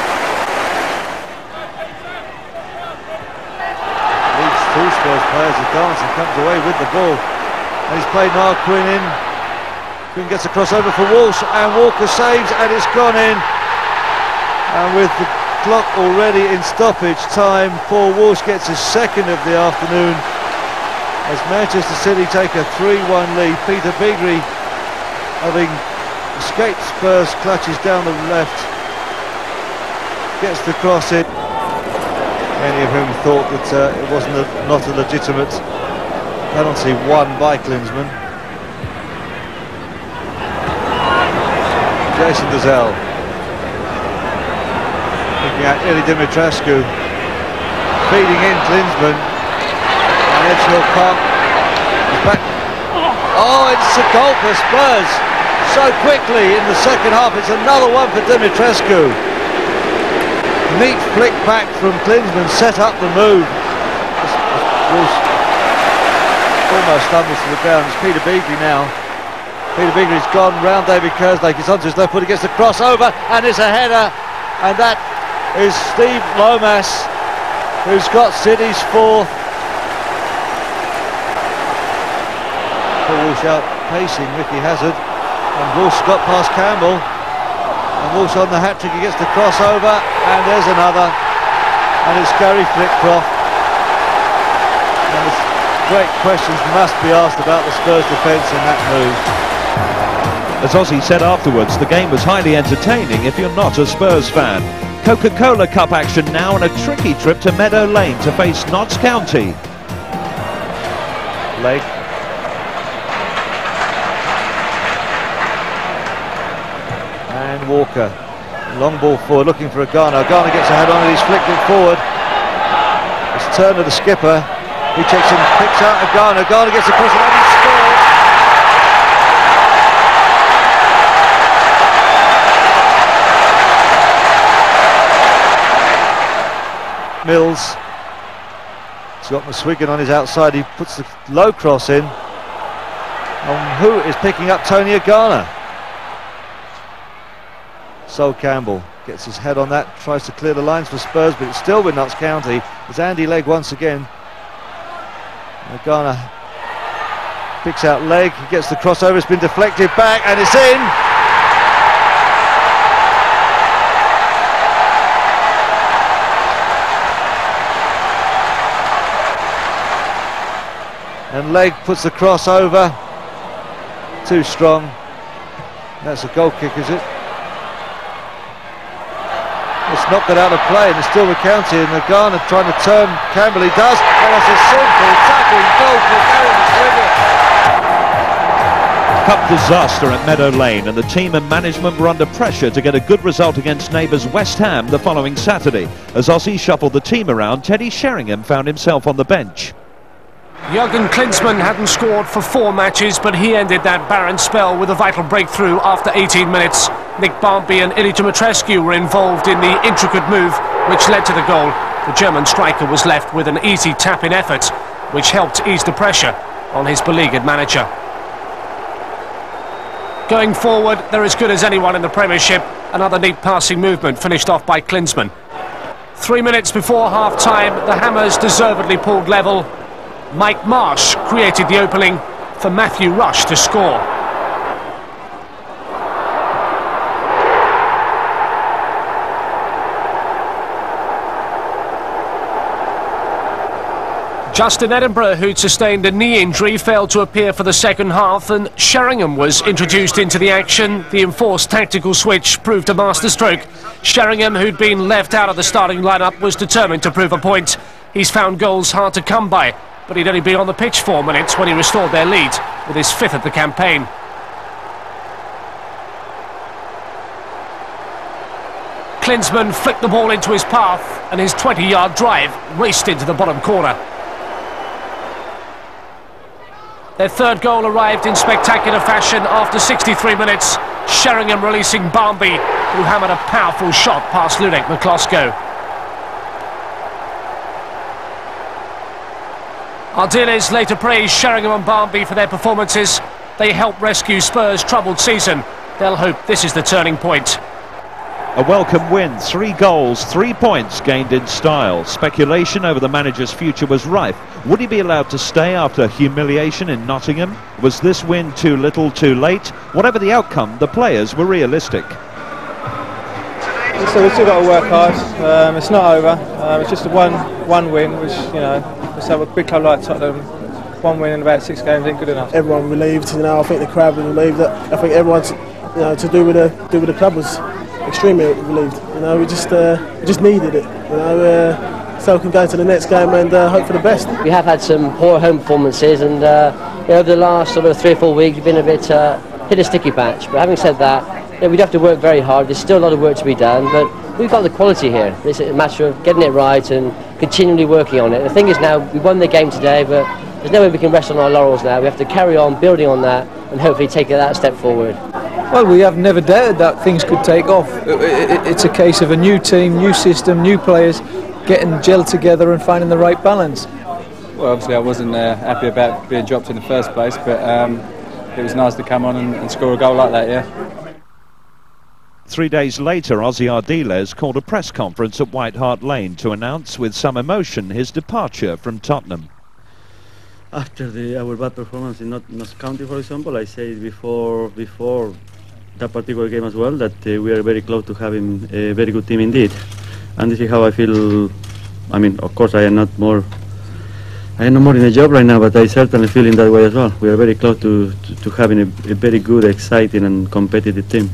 Leads two Spurs players as Darlington comes away with the ball. And he's played Niall Quinn in. Quinn gets a crossover for Walsh, and Walker saves, and it's gone in. And with the clock already in stoppage time, Paul Walsh gets his second of the afternoon as Manchester City take a three one lead. Peter Beadle, having escaped Spurs clutches down the left, gets the cross in. Many of whom thought that uh, it wasn't a, not a legitimate penalty won by Klinsmann. Jason Dazelle looking at Ilie Dumitrescu, feeding in Klinsmann, and Edgehill can't. Back. Oh, it's a goal for Spurs so quickly in the second half. It's another one for Dumitrescu. Neat flick back from Klinsmann, set up the move. Walsh almost stumbles to the ground. It's Peter Beadle now. Peter Beadle's gone round David Kerslake. He's onto his left foot, he gets the crossover, and it's a header, and that is Steve Lomas, who's got City's fourth. Paul Walsh out pacing Mickey Hazard, and Walsh got past Campbell, and Walsh on the hat-trick, he gets the crossover, and there's another, and it's Gary Flitcroft. And great questions must be asked about the Spurs defence in that move. As Ozzy said afterwards, the game was highly entertaining if you're not a Spurs fan. Coca-Cola Cup action now and a tricky trip to Meadow Lane to face Notts County. Leg. And Walker. Long ball forward, looking for a Ghana. Ghana gets a head on it, he's flicked it forward. It's Turner, the skipper. He checks in, picks out a Ghana. Ghana gets across it and he scores. Mills. He's got Maswigan on his outside. He puts the low cross in. And who is picking up Tony Agana? Sol Campbell gets his head on that, tries to clear the lines for Spurs, but it's still with Notts County. It's Andy Legg once again. Agana picks out Legg, he gets the crossover, it's been deflected back and it's in. And Legg puts the cross over. Too strong. That's a goal kick, is it? It's knocked it out of play and it's still the County, and Agana trying to turn Campbell, he does, and that's a simple tackling goal for Gary. Cup disaster at Meadow Lane, and the team and management were under pressure to get a good result against neighbours West Ham the following Saturday. As Ozzy shuffled the team around, Teddy Sheringham found himself on the bench. Jurgen Klinsmann hadn't scored for four matches, but he ended that barren spell with a vital breakthrough after eighteen minutes. Nick Barmby and Ilie Dumitrescu were involved in the intricate move which led to the goal. The German striker was left with an easy tap-in effort, which helped ease the pressure on his beleaguered manager. Going forward, they're as good as anyone in the Premiership. Another neat passing movement finished off by Klinsmann. Three minutes before half-time, the Hammers deservedly pulled level. Mike Marsh created the opening for Matthew Rush to score. Justin Edinburgh, who'd sustained a knee injury, failed to appear for the second half, and Sheringham was introduced into the action. The enforced tactical switch proved a masterstroke. Sheringham, who'd been left out of the starting lineup, was determined to prove a point. He's found goals hard to come by, but he'd only been on the pitch four minutes when he restored their lead, with his fifth of the campaign. Klinsmann flicked the ball into his path, and his twenty-yard drive raced into the bottom corner. Their third goal arrived in spectacular fashion after sixty-three minutes. Sheringham releasing Barmby, who hammered a powerful shot past Ludek McCloskey. Ardiles later praised Sheringham and Barmby for their performances. They helped rescue Spurs' troubled season. They'll hope this is the turning point. A welcome win, three goals, three points gained in style. Speculation over the manager's future was rife. Would he be allowed to stay after humiliation in Nottingham? Was this win too little, too late? Whatever the outcome, the players were realistic. So we've still got to work hard. Um, it's not over. Um, it's just a one one win, which, you know, let's have a big club like Tottenham. One win in about six games ain't good enough. Everyone relieved, you know. I think the crowd was relieved. I think everyone's, you know, to do with the do with the club was extremely relieved. You know, we just uh, we just needed it. You know, uh, so we can go to the next game and uh, hope for the best. We have had some poor home performances, and uh, you know, over the last sort of three or four weeks, we've been a bit uh, hit a sticky patch. But having said that, you know, we'd have to work very hard. There's still a lot of work to be done, but we've got the quality here. It's a matter of getting it right and continually working on it. The thing is, now we won the game today, but there's no way we can rest on our laurels now. We have to carry on building on that and hopefully take that step forward. Well, we have never doubted that things could take off. It's a case of a new team, new system, new players getting gelled together and finding the right balance. Well, obviously I wasn't uh, happy about being dropped in the first place, but um, it was nice to come on and, and score a goal like that, yeah. Three days later, Ozzy Ardiles called a press conference at White Hart Lane to announce with some emotion his departure from Tottenham. After the, our bad performance in Notts County, for example, I said before before that particular game as well that uh, we are very close to having a very good team indeed. And this is how I feel. I mean, of course, I am not more I am no more in a job right now, but I certainly feel in that way as well. We are very close to, to, to having a, a very good, exciting and competitive team.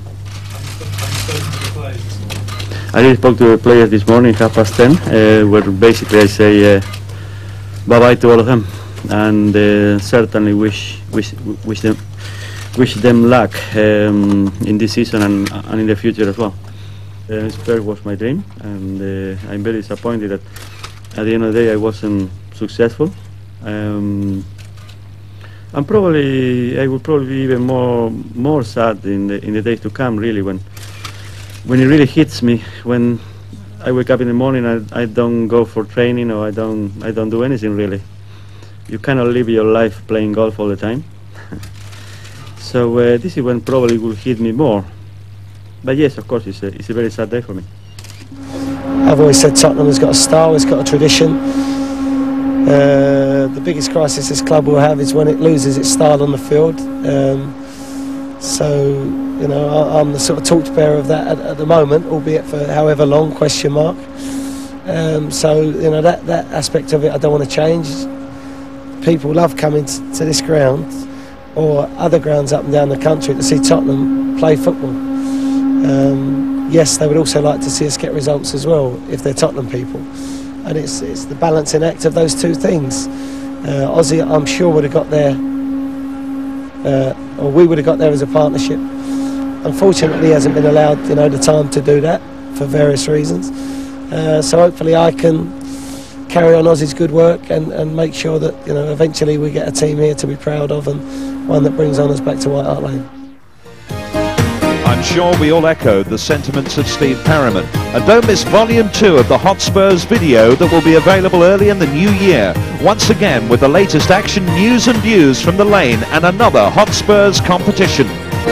I really spoke to the players this morning, half past ten, uh, where basically I say uh, bye-bye to all of them, and uh, certainly wish, wish, wish, them, wish them luck um, in this season and, and in the future as well. Uh, Spurs was my dream, and uh, I'm very disappointed that at the end of the day I wasn't successful. Um, and probably I will probably be even more more sad in the in the days to come, really, when when it really hits me, when I wake up in the morning and I, I don't go for training, or I don't I don't do anything really. You cannot live your life playing golf all the time. So uh, this is when probably will hit me more. But yes, of course, it's a, it's a very sad day for me. I've always said Tottenham has got a style, it's got a tradition. Uh, the biggest crisis this club will have is when it loses its style on the field. Um, so, you know, I, I'm the sort of torchbearer of that at, at the moment, albeit for however long, question mark. Um, so, you know, that, that aspect of it I don't want to change. People love coming to this ground or other grounds up and down the country to see Tottenham play football. Um, yes, they would also like to see us get results as well, if they're Tottenham people. And it's, it's the balancing act of those two things. Uh, Ozzy, I'm sure, would have got there, uh, or we would have got there as a partnership. Unfortunately, he hasn't been allowed, you know, the time to do that for various reasons. Uh, so hopefully I can carry on Ozzy's good work and, and make sure that, you know, eventually we get a team here to be proud of, and one that brings honours back to White Hart Lane. I'm sure we all echoed the sentiments of Steve Perryman. And don't miss Volume two of the Hotspurs video that will be available early in the new year. Once again with the latest action, news and views from the lane and another Hotspurs competition.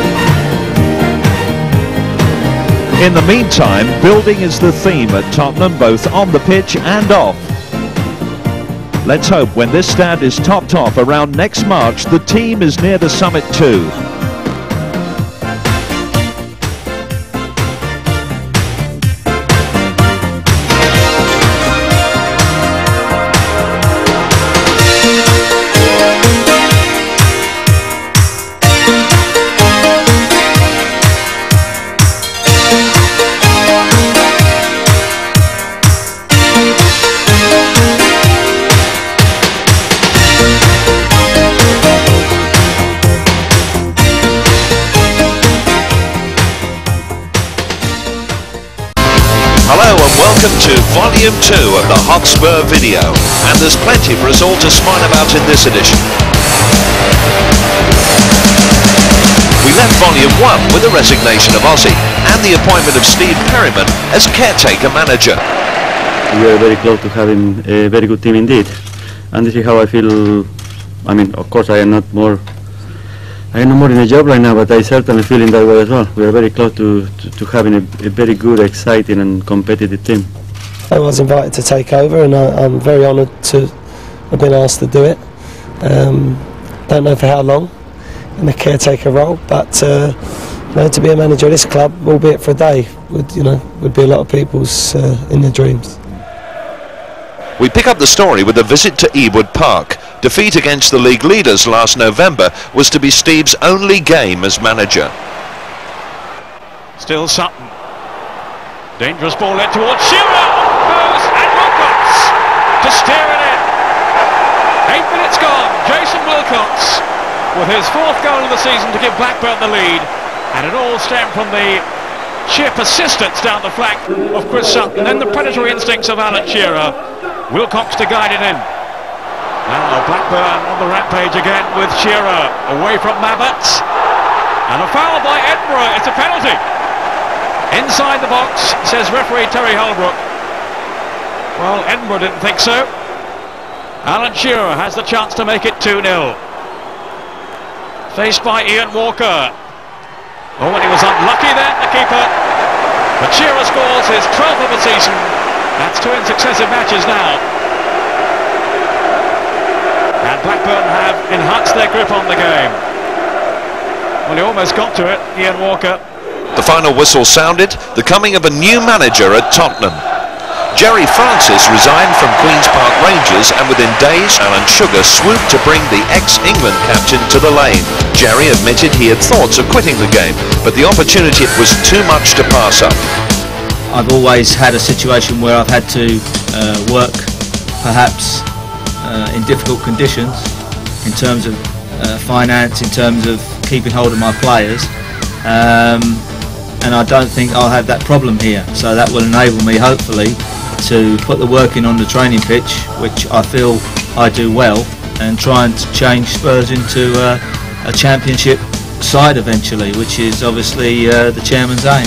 In the meantime, building is the theme at Tottenham, both on the pitch and off. Let's hope when this stand is topped off around next March, the team is near the summit too. Welcome to Volume two of the Hotspur video, and there's plenty for us all to smile about in this edition. We left Volume one with the resignation of Ozzy and the appointment of Steve Perryman as caretaker manager. We are very close to having a very good team indeed, and this is how I feel. I mean, of course I am not more I am no more in a job right now, but I certainly feel in that way as well. We are very close to, to, to having a, a very good, exciting and competitive team. I was invited to take over, and I, I'm very honoured to have been asked to do it. Um, don't know for how long in the caretaker role, but uh, you know, to be a manager of this club, albeit for a day, would you know would be a lot of people's uh, in their dreams. We pick up the story with a visit to Ewood Park. Defeat against the league leaders last November was to be Steve's only game as manager. Still Sutton. Dangerous ball led towards Shearer. Goes and Wilcox to steer it in. Eight minutes gone. Jason Wilcox with his fourth goal of the season to give Blackburn the lead. And it all stemmed from the sheer persistence down the flank of Chris Sutton, then the predatory instincts of Alan Shearer. Wilcox to guide it in. Now Blackburn on the rampage again with Shearer away from Mabbott. And a foul by Edinburgh. It's a penalty. Inside the box, says referee Terry Holbrook. Well, Edinburgh didn't think so. Alan Shearer has the chance to make it two nil. Faced by Ian Walker. Oh, and he was unlucky then, the keeper. But Shearer scores his twelfth of the season. That's two in successive matches now. And Blackburn have enhanced their grip on the game. Well, he almost got to it, Ian Walker. The final whistle sounded, the coming of a new manager at Tottenham. Jerry Francis resigned from Queen's Park Rangers, and within days Alan Sugar swooped to bring the ex-England captain to the lane. Jerry admitted he had thoughts of quitting the game, but the opportunity was too much to pass up. I've always had a situation where I've had to uh, work perhaps uh, in difficult conditions in terms of uh, finance, in terms of keeping hold of my players, um, and I don't think I'll have that problem here. So that will enable me hopefully to put the work in on the training pitch, which I feel I do well, and trying to change Spurs into uh, a championship side eventually, which is obviously uh, the chairman's aim.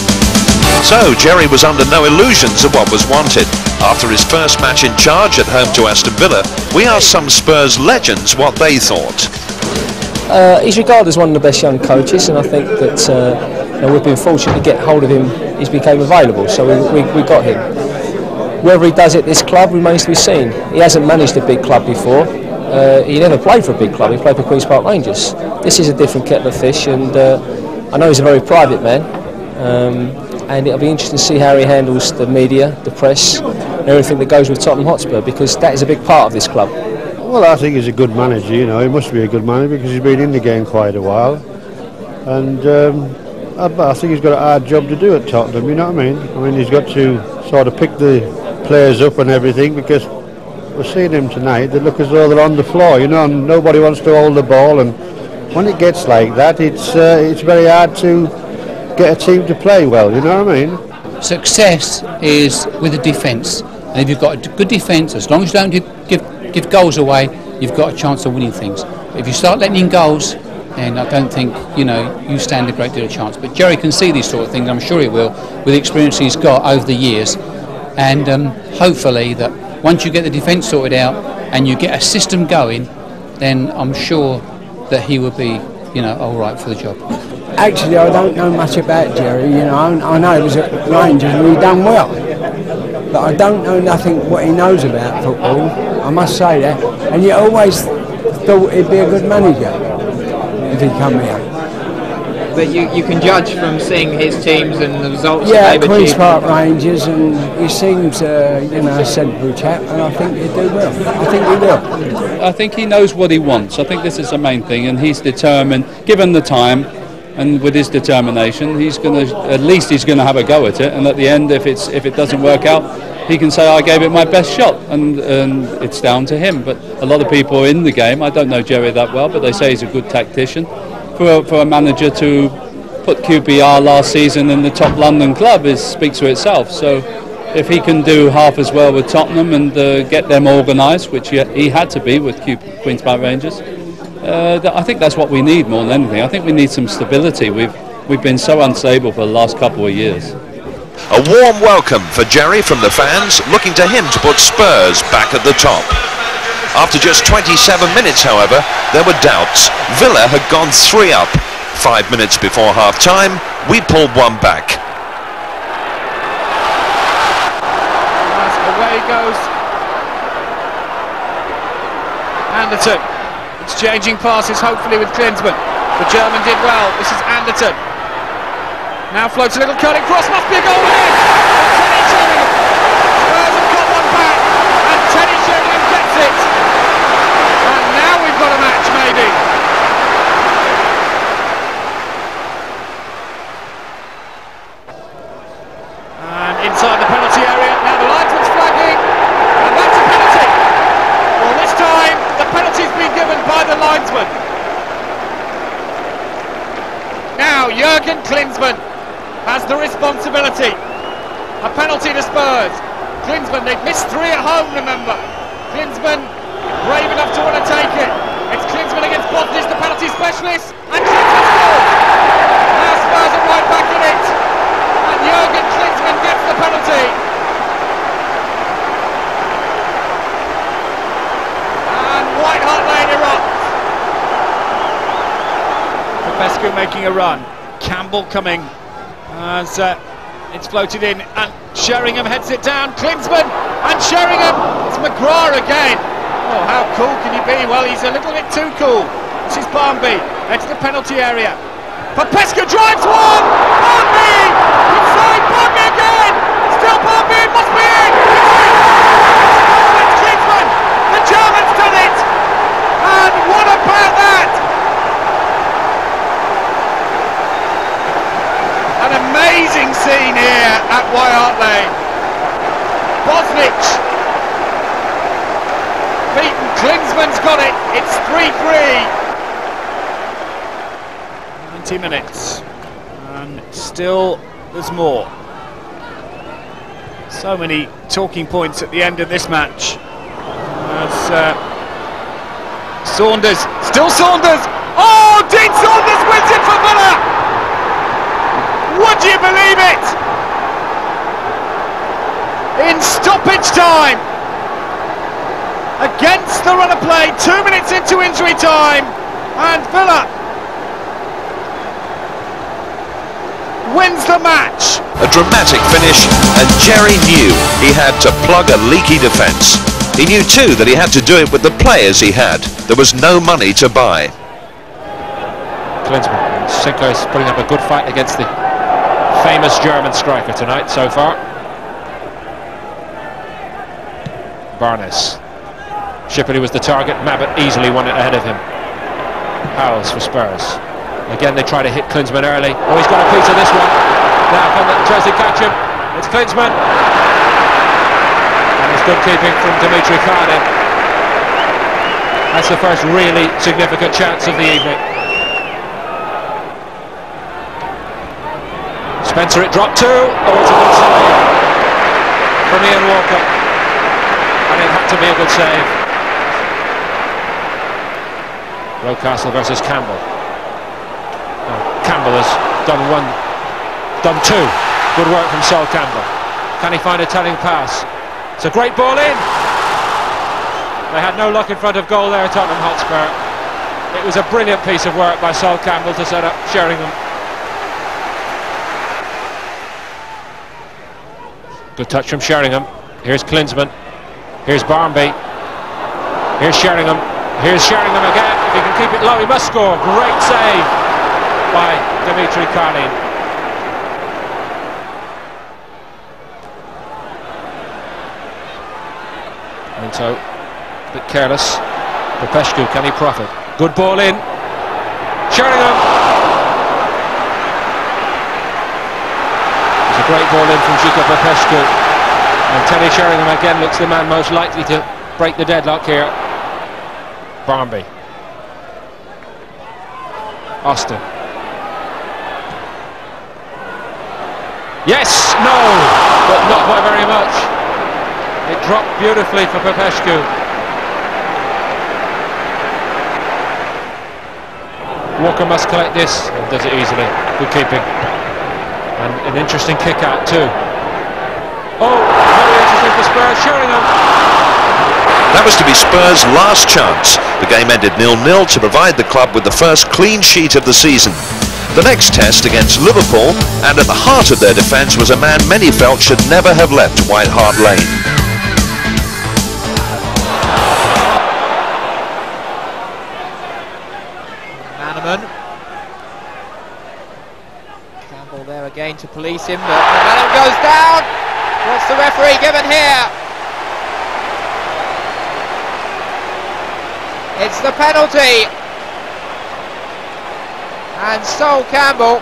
So Jerry was under no illusions of what was wanted. After his first match in charge at home to Aston Villa, we asked some Spurs legends what they thought. Uh, he's regarded as one of the best young coaches, and I think that uh, you know, we've been fortunate to get hold of him. He's became available, so we, we, we got him. Whether he does it at this club remains to be seen. He hasn't managed a big club before. Uh, he never played for a big club. He played for Queen's Park Rangers. This is a different kettle of fish, and uh, I know he's a very private man. Um, and it'll be interesting to see how he handles the media, the press, and everything that goes with Tottenham Hotspur, because that is a big part of this club. Well, I think he's a good manager, you know, he must be a good manager because he's been in the game quite a while, and um, I, I think he's got a hard job to do at Tottenham, you know what I mean? I mean, he's got to sort of pick the players up and everything, because we're seeing him tonight, they look as though they're on the floor, you know, and nobody wants to hold the ball, and when it gets like that, it's, uh, it's very hard to get a team to play well, you know what I mean? Success is with the defence, and if you've got a good defence, as long as you don't give, give, give goals away, you've got a chance of winning things. But if you start letting in goals, then I don't think, you know, you stand a great deal of chance. But Jerry can see these sort of things, I'm sure he will, with the experience he's got over the years, and um, hopefully that once you get the defence sorted out and you get a system going, then I'm sure that he will be, you know, all right for the job. Actually, I don't know much about Jerry, you know, I know he was at Rangers and he done well, but I don't know nothing what he knows about football, I must say that, and you always thought he'd be a good manager if he come here. But you, you can judge from seeing his teams and the results yeah, that they've Queen's achieved. Park Rangers, and he seems, uh, you know, a sensible chap, and I think he'll do well. I think he will. I think he knows what he wants. I think this is the main thing, and he's determined, given the time, and with his determination, he's going to, at least he's going to have a go at it, and at the end, if it's if it doesn't work out, he can say, I gave it my best shot, and, and it's down to him. But a lot of people in the game, I don't know Jerry that well, but they say he's a good tactician. For a, for a manager to put Q P R last season in the top London club is speaks for itself. So if he can do half as well with Tottenham and uh, get them organised, which he, he had to be with Q, Queen's Park Rangers, uh, th I think that's what we need more than anything. I think we need some stability. We've we've been so unstable for the last couple of years. A warm welcome for Jerry from the fans, looking to him to put Spurs back at the top. After just twenty-seven minutes, however, there were doubts. Villa had gone three up. Five minutes before half-time, we pulled one back. As away goes Anderton. Exchanging passes, hopefully with Klinsmann. The German did well. This is Anderton. Now floats a little curling cross, must be a goal in! Teddy Sheringham! Spurs have got one back, and Teddy Sheringham gets it! And now we've got a match, maybe! And inside the penalty area, now the linesman's flagging, and that's a penalty! Well, this time, the penalty's been given by the linesman. Now, Jurgen Klinsmann has the responsibility. A penalty to Spurs. Klinsmann, they've missed three at home, remember. Klinsmann, brave enough to want to take it. It's Klinsmann against Hodges, the penalty specialist. And Klinsmann scores! Now Spurs are right back in it. And Jurgen Klinsmann gets the penalty. And White Hart Lane erupts. Popescu making a run. Campbell coming. As uh, it's floated in, and Sheringham heads it down. Klinsmann and Sheringham. It's McGrath again. Oh, how cool can he be? Well, he's a little bit too cool. This is Barnby. Heads the penalty area. Popescu drives one. Barnby inside. Barnby again. Still Barnby. It must be in. got it. It's three three. ninety minutes. And still there's more. So many talking points at the end of this match. As uh, Saunders, still Saunders. Oh, Dean Saunders wins it for Villa. Would you believe it? In stoppage time, against the run of play, two minutes into injury time, and Villa wins the match. A dramatic finish, and Jerry knew he had to plug a leaky defence. He knew too that he had to do it with the players he had. There was no money to buy. Klinsmann, Sinclair's putting up a good fight against the famous German striker tonight so far. Barnes. Shipley was the target, Mabbutt easily won it ahead of him. Howells for Spurs. Again they try to hit Klinsmann early. Oh, he's got a piece of this one. Now can the, tries to catch him. It's Klinsmann. And it's good keeping from Dimitri Kardin. That's the first really significant chance of the evening. Spencer, it dropped two. Oh, it's a good save from Ian Walker. And it had to be a good save. Rocastle versus Campbell. Oh, Campbell has done one, done two. Good work from Sol Campbell. Can he find a telling pass? It's a great ball in. They had no luck in front of goal there at Tottenham Hotspur. It was a brilliant piece of work by Sol Campbell to set up Sheringham. Good touch from Sheringham. Here's Klinsmann. Here's Barmby. Here's Sheringham. Here's Sheringham again. If he can keep it low, he must score. Great save by Dimitri Kardin. Minton, a bit careless. Popescu, can he profit? Good ball in. Sheringham. It's a great ball in from Ijah Popescu. And Teddy Sheringham again looks the man most likely to break the deadlock here. Barmby. Austin. Yes! No! But not by very much. It dropped beautifully for Popescu. Walker must collect this, and does it easily. Good keeping. And an interesting kick out too. Oh, very interesting for Spurs. Sheringham. That was to be Spurs' last chance. The game ended nil nil to provide the club with the first clean sheet of the season. The next test against Liverpool, and at the heart of their defence was a man many felt should never have left White Hart Lane. Manaman. Campbell there again to police him, but Manaman goes down. What's the referee given here? It's the penalty. And Sol Campbell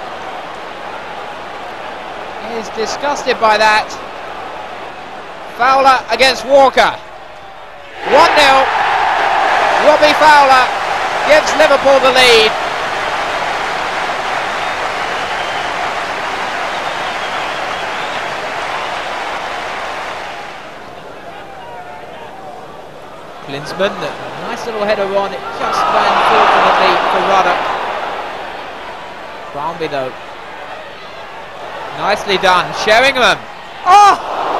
is disgusted by that. Fowler against Walker. one nil. Robbie Fowler gives Liverpool the lead. Klinsmann, nice little header on, it just ran fortunately for Ruddock. Barmby though, nicely done. Sheringham, oh!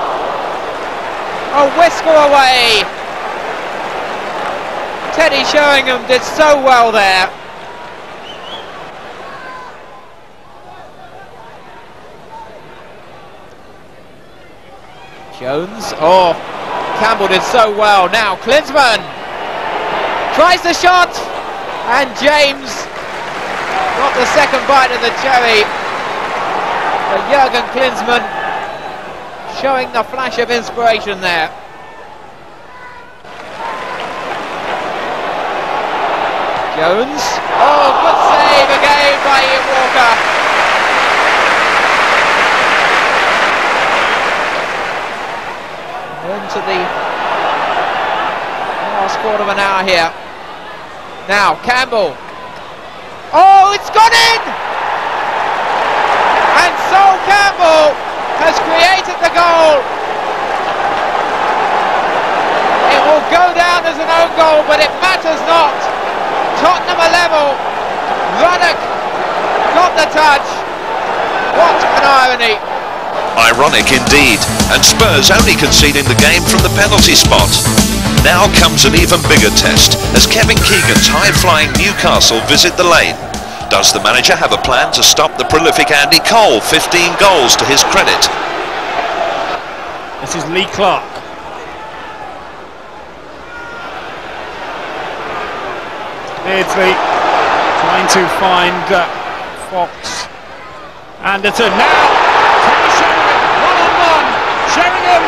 A whisker away. Teddy Sheringham did so well there. Jones, oh! Campbell did so well. Now Klinsmann tries the shot, and James got the second bite of the cherry. But Jurgen Klinsmann showing the flash of inspiration there. Jones, oh, good save again by Ian Walker. On to the last quarter of an hour here. Now, Campbell. Oh, it's gone in! And Sol Campbell has created the goal. It will go down as an own goal, but it matters not. Tottenham are level. Ruddock got the touch. What an irony. Ironic indeed, and Spurs only conceding the game from the penalty spot. Now comes an even bigger test as Kevin Keegan's high-flying Newcastle visit the lane. Does the manager have a plan to stop the prolific Andy Coll? fifteen goals to his credit. This is Lee Clark. Beardsley trying to find uh, Fox. Anderton now. Teddy Sheringham, one on one. Sheringham.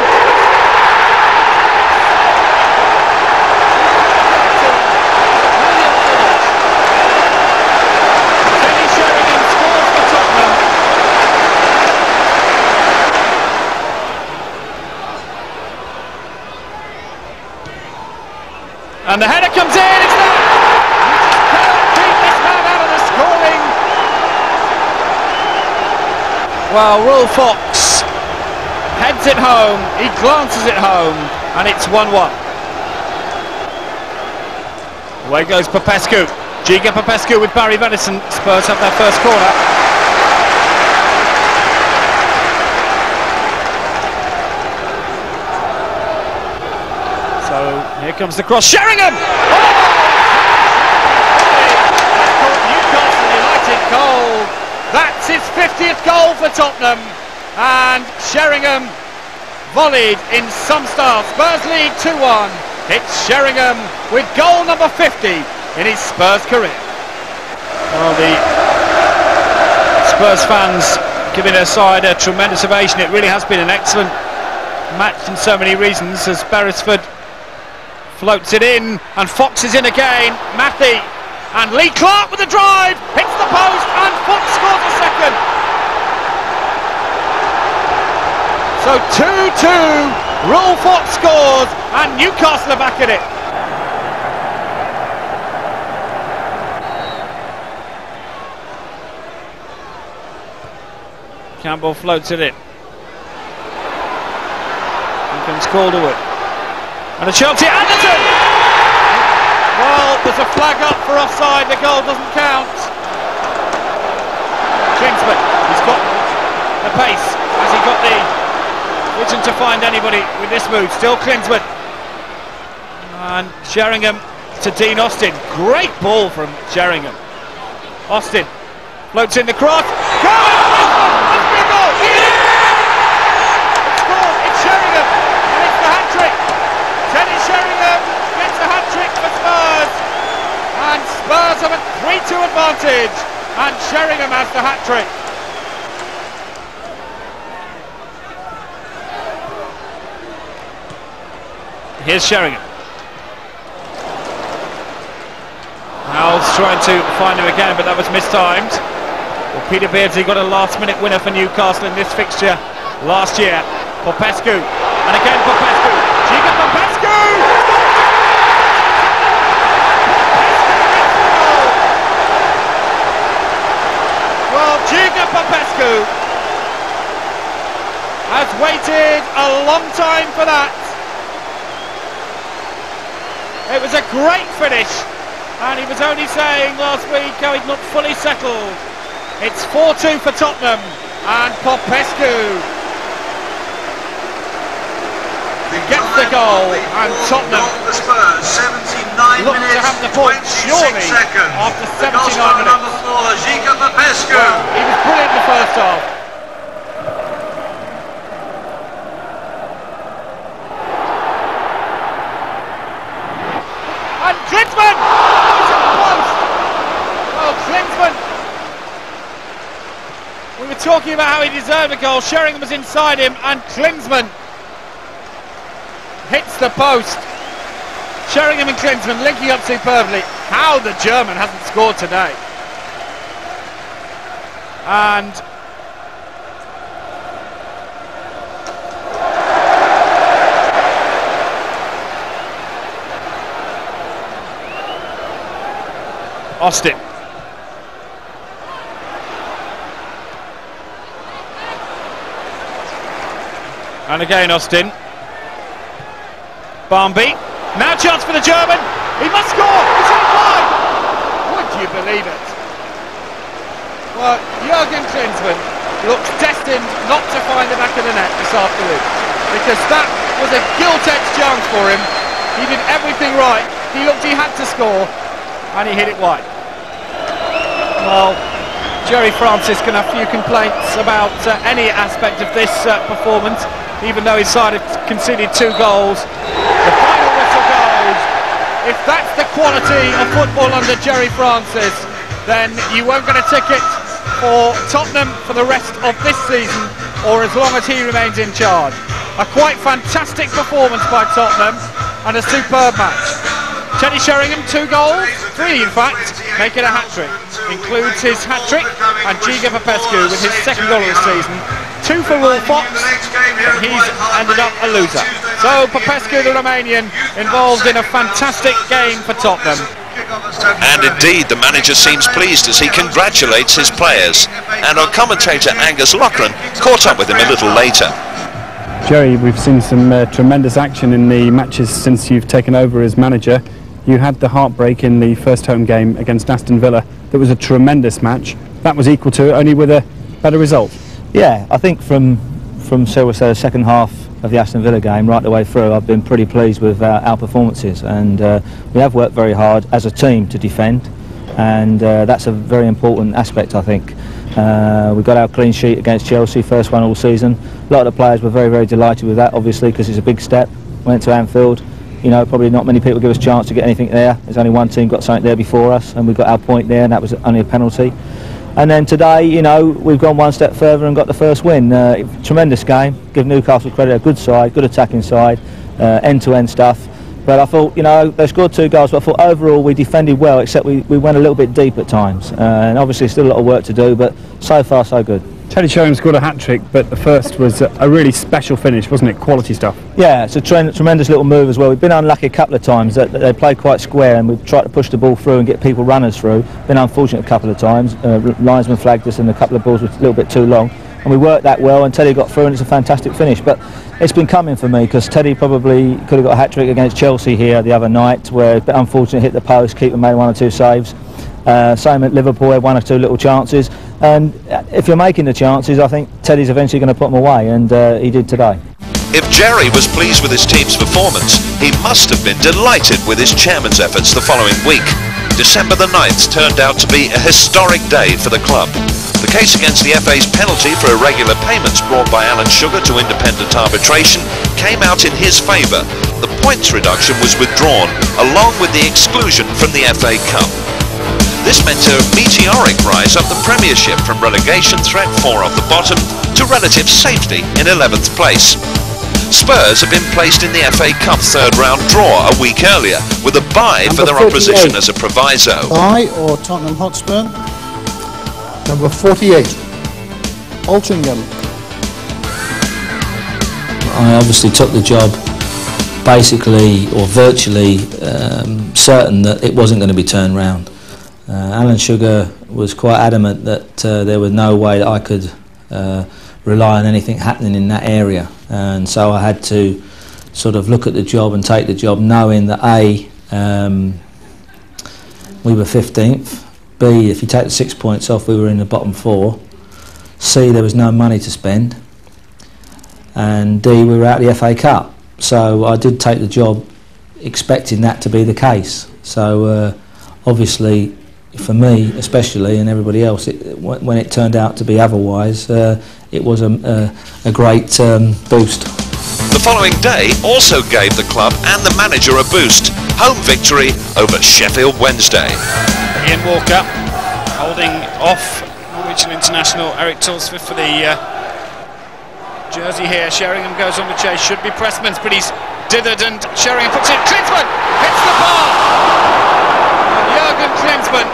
Teddy Sheringham scores for Tottenham. And the header comes in. It's there. Well, Will Fox heads it home, he glances it home, and it's one one. Away goes Popescu. Ijah Popescu with Barry Venison. Spurs have their first corner. So here comes the cross. Sheringham! Oh! Newcastle United goal. That's his fiftieth goal for Tottenham, and Sheringham volleyed in some style. Spurs lead two one. It's Sheringham with goal number fifty in his Spurs career. Well, the Spurs fans giving their side a tremendous ovation. It really has been an excellent match in so many reasons, as Beresford floats it in, and Fox is in again. Matthew. And Lee Clark with the drive, hits the post, and Fox scores a second. So two two, Will Fox scores, and Newcastle are back at it. Campbell floats it in. Here comes Calderwood. And a Chelsea, Anderton! Well, there's a flag up for offside, the goal doesn't count. Klinsmann, he's got the pace. Has he got the vision to find anybody with this move? Still Klinsmann. And Sheringham to Dean Austin. Great ball from Sheringham. Austin floats in the cross. Goal! Must be a goal! It's scored, it's Sheringham, and it's the hat-trick. Teddy Sheringham gets a hat-trick for Spurs, and Spurs have a three two advantage, and Sheringham has the hat-trick. Here's Sheringham. Howell's trying to find him again, but that was mistimed. Well, Peter Beardsley got a last-minute winner for Newcastle in this fixture last year. Popescu, and again Popescu. Ijah Popescu! Well, Ijah Popescu has waited a long time for that. It was a great finish, and he was only saying last week how he'd not fully settled. It's four two for Tottenham, and Popescu gets the goal, and Tottenham look to have the point surely after seventy-nine minutes. Well, he was brilliant in the first half. And Klinsmann! He's at the post! Oh, Klinsmann! We were talking about how he deserved a goal. Sheringham was inside him, and Klinsmann hits the post. Sheringham and Klinsmann linking up superbly. How the German hasn't scored today. And Austin. And again Austin. Barmby. Now chance for the German. He must score. It's inside. Would you believe it? Well, Jurgen Klinsmann looks destined not to find the back of the net this afternoon, because that was a gilt-edged chance for him. He did everything right. He looked he had to score, and he hit it wide. Well, Jerry Francis can have few complaints about uh, any aspect of this uh, performance, even though his side had conceded two goals. The final whistle goes. If that's the quality of football under Jerry Francis, then you won't get a ticket for Tottenham for the rest of this season, or as long as he remains in charge. A quite fantastic performance by Tottenham, and a superb match. Teddy Sheringham, two goals, three in fact, make it a hat-trick. Includes his hat-trick, and Ijah Popescu with his second goal of the season. Two for Will Fox, and he's ended up a loser. So Popescu, the Romanian, involved in a fantastic game for Tottenham. And indeed, the manager seems pleased as he congratulates his players. And our commentator Angus Loughran caught up with him a little later. Jerry, we've seen some uh, tremendous action in the matches since you've taken over as manager. You had the heartbreak in the first home game against Aston Villa. That was a tremendous match. That was equal to it, only with a better result. Yeah, I think from from shall we say the second half of the Aston Villa game right the way through, I've been pretty pleased with uh, our performances, and uh, we have worked very hard as a team to defend, and uh, that's a very important aspect, I think. Uh, we got our clean sheet against Chelsea, first one all season. A lot of the players were very, very delighted with that, obviously, because it's a big step. Went to Anfield. You know, probably not many people give us a chance to get anything there. There's only one team got something there before us, and we got our point there, and that was only a penalty. And then today, you know, we've gone one step further and got the first win. Uh, tremendous game. Give Newcastle credit, a good side, good attacking side, uh, end-to-end stuff. But I thought, you know, they scored two goals, but I thought overall we defended well, except we, we went a little bit deep at times. Uh, and obviously still a lot of work to do, but so far so good. Teddy Sheringham scored a hat-trick, but the first was a really special finish, wasn't it? Quality stuff. Yeah, it's a tre tremendous little move as well. We've been unlucky a couple of times that, that they played quite square, and we've tried to push the ball through and get people runners through. Been unfortunate a couple of times. Uh, linesman flagged us and a couple of balls were a little bit too long. And we worked that well, and Teddy got through, and it's a fantastic finish. But it's been coming for me, because Teddy probably could have got a hat-trick against Chelsea here the other night, where a bit unfortunate, hit the post, keeper made one or two saves. Uh, same at Liverpool, had one or two little chances. And if you're making the chances, I think Teddy's eventually going to put them away, and uh, he did today. If Jerry was pleased with his team's performance, he must have been delighted with his chairman's efforts the following week. December the ninth turned out to be a historic day for the club. The case against the F A's penalty for irregular payments brought by Alan Sugar to independent arbitration came out in his favour. The points reduction was withdrawn, along with the exclusion from the F A Cup. This meant a meteoric rise up the Premiership from relegation threat four off the bottom to relative safety in eleventh place. Spurs have been placed in the F A Cup third round draw a week earlier, with a bye for their opposition as a proviso. Bye or Tottenham Hotspur. Number forty-eight, Altrincham. I obviously took the job basically or virtually um, certain that it wasn't going to be turned round. Uh, Alan Sugar was quite adamant that uh, there was no way that I could uh, rely on anything happening in that area, and so I had to sort of look at the job and take the job, knowing that A, um, we were fifteenth, B, if you take the six points off, we were in the bottom four, C, there was no money to spend, and D, we were out of the F A Cup. So I did take the job expecting that to be the case. So uh, obviously, for me especially, and everybody else, it, when it turned out to be otherwise, uh, it was a, a, a great um, boost. The following day also gave the club and the manager a boost. Home victory over Sheffield Wednesday. Ian Walker holding off Norwegian international Eric Tulsvith for the uh, jersey here. Sheringham goes on the chase, should be Pressman's, but he's dithered, and Sheringham puts it. Klinsmann hits the bar! Jurgen Klinsmann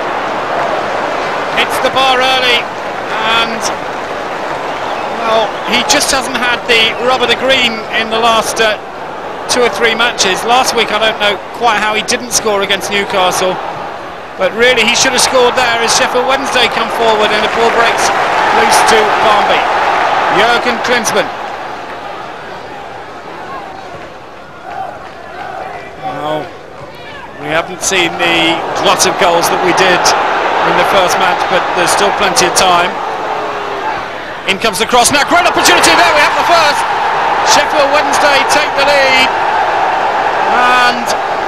hits the bar early, and well, he just hasn't had the rub of the green in the last uh, two or three matches. Last week I don't know quite how he didn't score against Newcastle, but really he should have scored there as Sheffield Wednesday come forward and the ball breaks loose to Barnby. Jurgen Klinsmann. Well, we haven't seen the glut of goals that we did in the first match, but there's still plenty of time. In comes the cross now, great opportunity there, we have the first. Sheffield Wednesday take the lead, and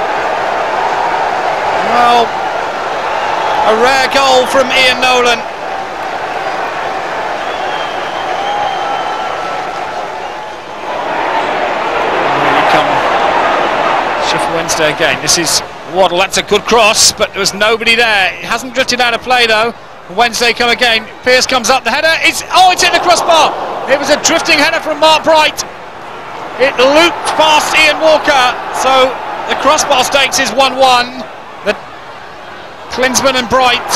well, a rare goal from Ian Nolan. Here you come, Sheffield Wednesday again. This is Waddle, that's a good cross, but there was nobody there. It hasn't drifted out of play though. Wednesday come again. Pearce comes up, the header. It's oh, it's in the crossbar. It was a drifting header from Mark Bright. It looped past Ian Walker, so the crossbar stakes is one one. The Klinsmann and Bright.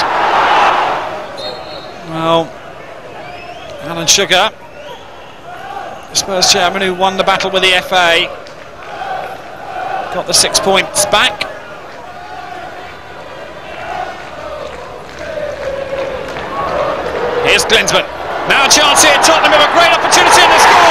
Well, Alan Sugar, the Spurs chairman who won the battle with the F A, got the six points back. Here's Klinsmann. Now a chance here. Tottenham have a great opportunity and they score.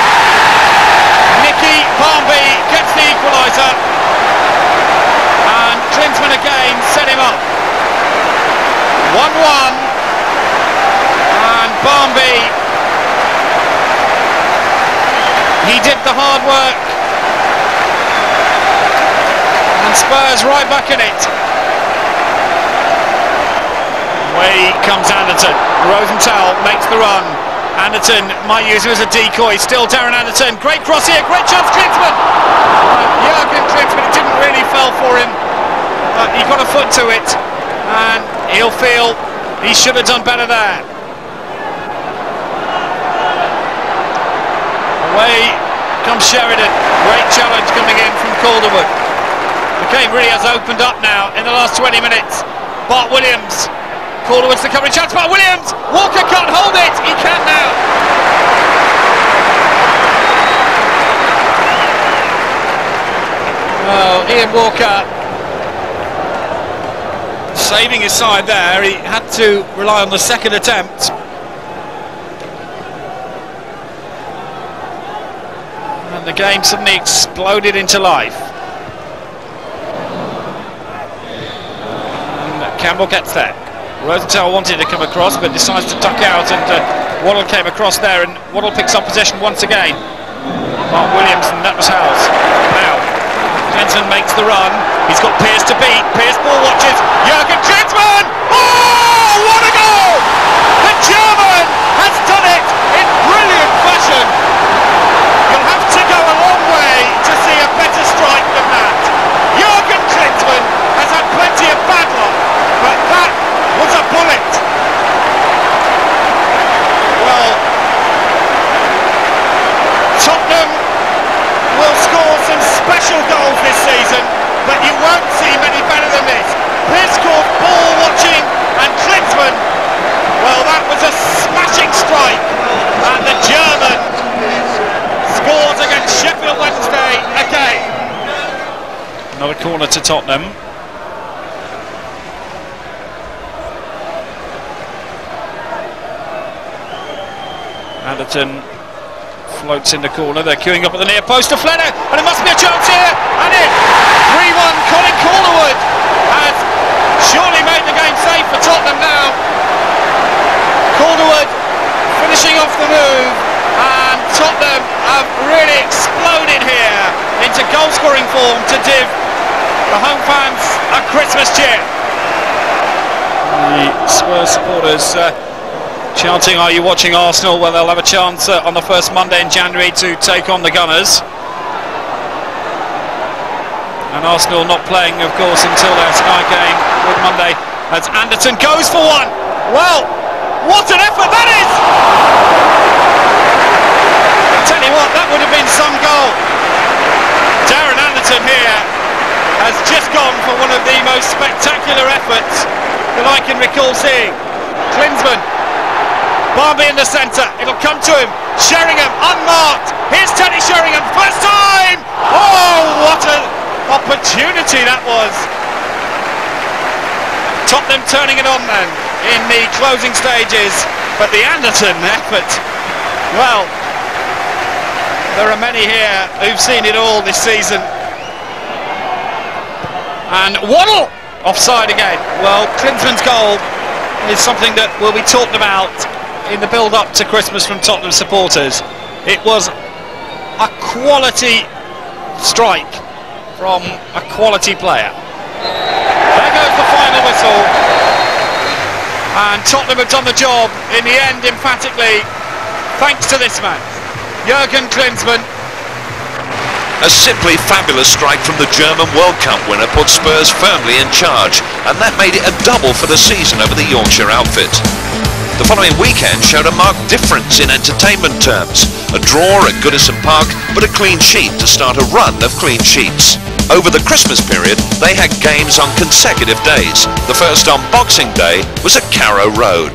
Nicky Barnby gets the equaliser. And Klinsmann again set him up. one one. And Barnby, he did the hard work. And Spurs right back in it. Away comes Anderton. Rosenthal makes the run. Anderton might use him as a decoy. Still Darren Anderton. Great cross here. Great chance. Klinsmann. Uh, Jurgen Klinsmann. It didn't really fell for him. But he got a foot to it. And he'll feel he should have done better there. Away comes Sheridan. Great challenge coming in from Calderwood. The game really has opened up now in the last twenty minutes. Bart Williams. Calderwood's the covering chance. Bart Williams. Walker can't hold it. He can now. Oh, Ian Walker saving his side there. He had to rely on the second attempt. And the game suddenly exploded into life. And Campbell gets there. Rosenthal wanted to come across but decides to duck out, and uh, Waddle came across there, and Waddle picks up possession once again. Mark Williams, and that was Howes. Now, Klinsmann makes the run. He's got Pearce to beat. Pearce ball watches. Jurgen Klinsmann! Oh, what a goal! The German has done it in brilliant fashion. You'll have to go a long way to see a better strike than that. Jurgen Klinsmann has had plenty of bad luck, but that was a bullet. Well, Tottenham will score some special goals this season, but you won't see many better than this. Popescu ball watching, and Klinsmann, well, that was a smashing strike, and the German scores against Sheffield Wednesday again. Another corner to Tottenham. Anderton floats in the corner. They're queuing up at the near post to Flenner, and it must be a chance here, and in three one. Colin Calderwood has surely made the game safe for Tottenham now. Calderwood finishing off the move, and Tottenham have really exploded here into goal scoring form to give the home fans a Christmas cheer. The Spurs supporters uh, chanting, "Are you watching Arsenal?" Well, they'll have a chance uh, on the first Monday in January to take on the Gunners. And Arsenal not playing, of course, until their Sky game with Monday, as Anderton goes for one. Well, what an effort that is! I tell you what, that would have been some goal. Darren Anderton here has just gone for one of the most spectacular efforts that I can recall seeing. Klinsmann. Barnby in the centre, it'll come to him. Sheringham, unmarked. Here's Teddy Sheringham, first time! Oh, what an opportunity that was. Tottenham turning it on then in the closing stages, but the Anderton effort, well, there are many here who've seen it all this season. And Waddle offside again. Well, Klinsmann's goal is something that will be talked about in the build-up to Christmas from Tottenham supporters. It was a quality strike from a quality player. There goes the final whistle, and Tottenham have done the job in the end emphatically, thanks to this man, Jurgen Klinsmann. A simply fabulous strike from the German World Cup winner put Spurs firmly in charge, and that made it a double for the season over the Yorkshire outfit. The following weekend showed a marked difference in entertainment terms. A draw at Goodison Park, but a clean sheet to start a run of clean sheets. Over the Christmas period, they had games on consecutive days. The first on Boxing Day was at Carrow Road.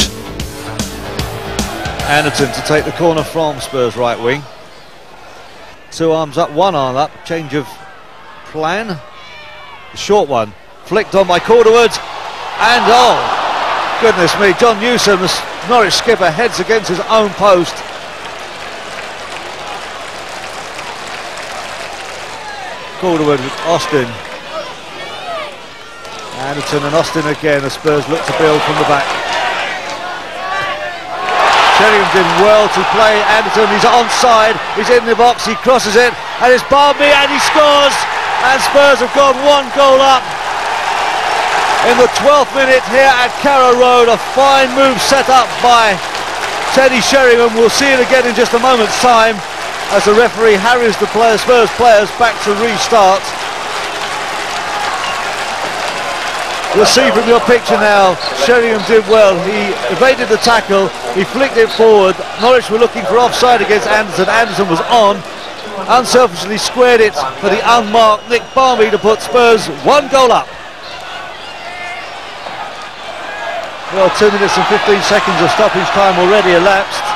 Anderton to take the corner from Spurs right wing. Two arms up, one arm up, change of plan. The short one, flicked on by Calderwood, and oh, goodness me, John Newsom, the Norwich skipper, heads against his own post. Calderwood with Austin. Anderton and Austin again, the Spurs look to build from the back. Sheringham did well to play Anderton, he's onside, he's in the box, he crosses it, and it's Barnby, and he scores, and Spurs have gone one goal up in the twelfth minute here at Carrow Road. A fine move set up by Teddy Sheringham. We'll see it again in just a moment's time as the referee harries the player, Spurs players back to restart. You'll see from your picture now, Sheringham did well. He evaded the tackle, he flicked it forward. Norwich were looking for offside against Anderson. Anderson was on, unselfishly squared it for the unmarked Nick Barnby to put Spurs one goal up. Well, two minutes and fifteen seconds of stoppage time already elapsed.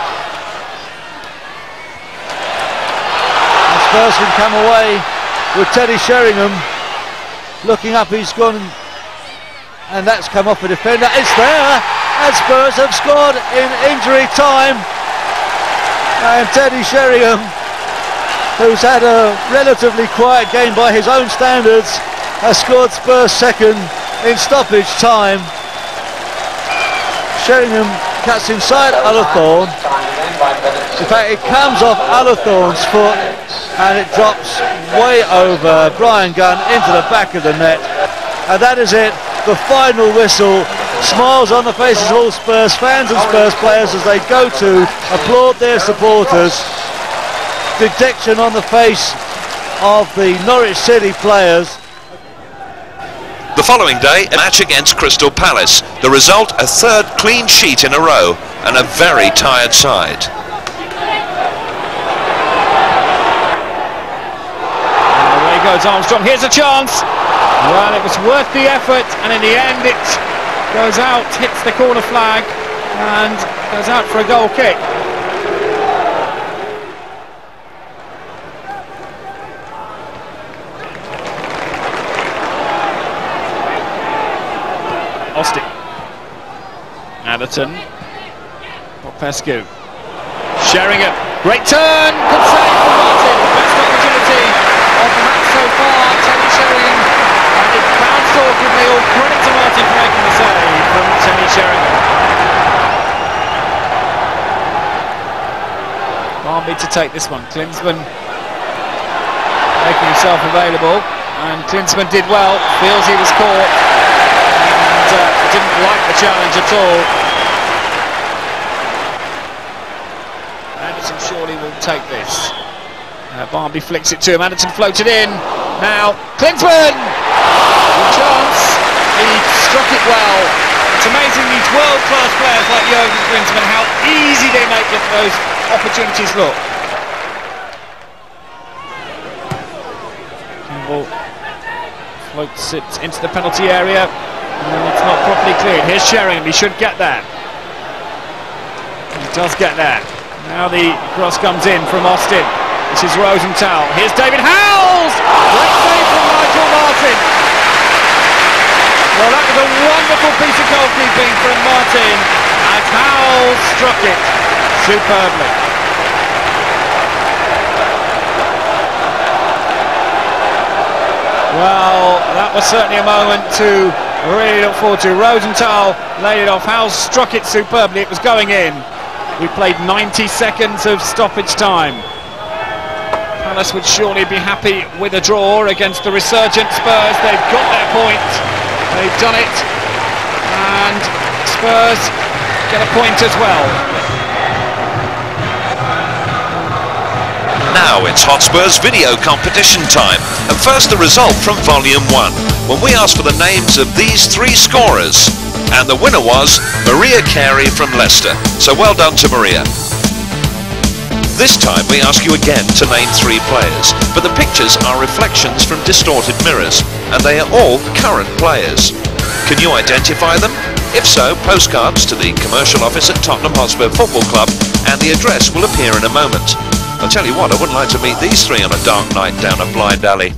And Spurs can come away with Teddy Sheringham looking up. He's gone, and that's come off a defender. It's there, and Spurs have scored in injury time. And Teddy Sheringham, who's had a relatively quiet game by his own standards, has scored Spurs second in stoppage time. Sheringham cuts inside Ullathorne. In fact, it comes off Ullathorne's foot and it drops way over Brian Gunn into the back of the net. And that is it, the final whistle. Smiles on the faces of all Spurs fans and Spurs players as they go to applaud their supporters. Dejection on the face of the Norwich City players. The following day, a match against Crystal Palace. The result, a third clean sheet in a row, and a very tired side. And away goes Armstrong, here's a chance! Well, it was worth the effort, and in the end it goes out, hits the corner flag, and goes out for a goal kick. Austin, Anderton, Popescu, Sheringham, great turn, good save from Martin, best opportunity of the match so far. Teddy Sheringham, and it bounced off with me. All credit to Martin for making the save from Teddy Sheringham. Barnby to take this one, Klinsmann making himself available, and Klinsmann did well, feels he was caught. Uh, didn't like the challenge at all. Anderton surely will take this. Uh, Barnby flicks it to him, Anderton floated in. Now, Klinsmann! Good chance, he struck it well. It's amazing these world-class players like Jurgen Klinsmann, how easy they make those opportunities look. Campbell floats it into the penalty area. And it's not properly cleared. Here's Sheringham, he should get that. He does get that. Now the cross comes in from Austin. This is Rosenthal. Here's David Howells! Great save from Nigel Martin. Well, that was a wonderful piece of goalkeeping from Martin as Howell struck it superbly. Well, that was certainly a moment to really look forward to. Rosenthal laid it off. Howell struck it superbly. It was going in. We played ninety seconds of stoppage time. Palace would surely be happy with a draw against the resurgent Spurs. They've got their point. They've done it. And Spurs get a point as well. Now it's Hotspur's video competition time, and first the result from Volume one, when we asked for the names of these three scorers, and the winner was Maria Carey from Leicester, so well done to Maria. This time we ask you again to name three players, but the pictures are reflections from distorted mirrors, and they are all current players. Can you identify them? If so, postcards to the commercial office at Tottenham Hotspur Football Club, and the address will appear in a moment. I'll tell you what, I wouldn't like to meet these three on a dark night down a blind alley.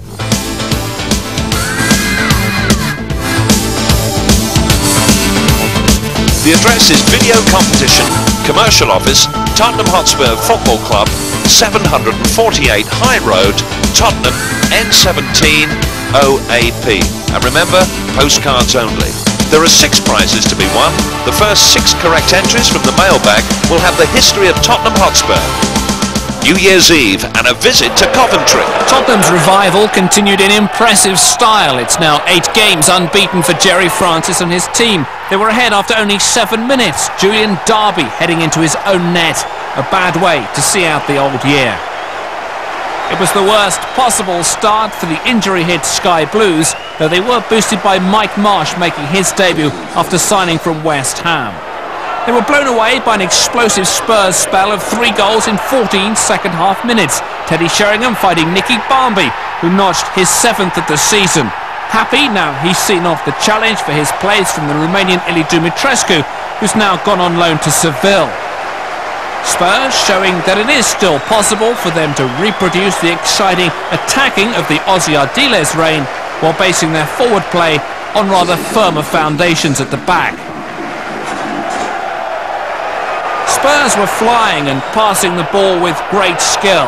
The address is Video Competition, Commercial Office, Tottenham Hotspur Football Club, seven forty-eight High Road, Tottenham, N seventeen O A P. And remember, postcards only. There are six prizes to be won. The first six correct entries from the mailbag will have the history of Tottenham Hotspur, New Year's Eve and a visit to Coventry. Tottenham's revival continued in impressive style. It's now eight games unbeaten for Gerry Francis and his team. They were ahead after only seven minutes. Julian Darby heading into his own net. A bad way to see out the old year. It was the worst possible start for the injury-hit Sky Blues, though they were boosted by Mike Marsh making his debut after signing from West Ham. They were blown away by an explosive Spurs spell of three goals in fourteen second-half minutes. Teddy Sheringham fighting Nicky Barmby, who notched his seventh of the season. Happy now he's seen off the challenge for his plays from the Romanian Ilie Dumitrescu, who's now gone on loan to Seville. Spurs showing that it is still possible for them to reproduce the exciting attacking of the Ossie Ardiles reign while basing their forward play on rather firmer foundations at the back. Spurs were flying and passing the ball with great skill.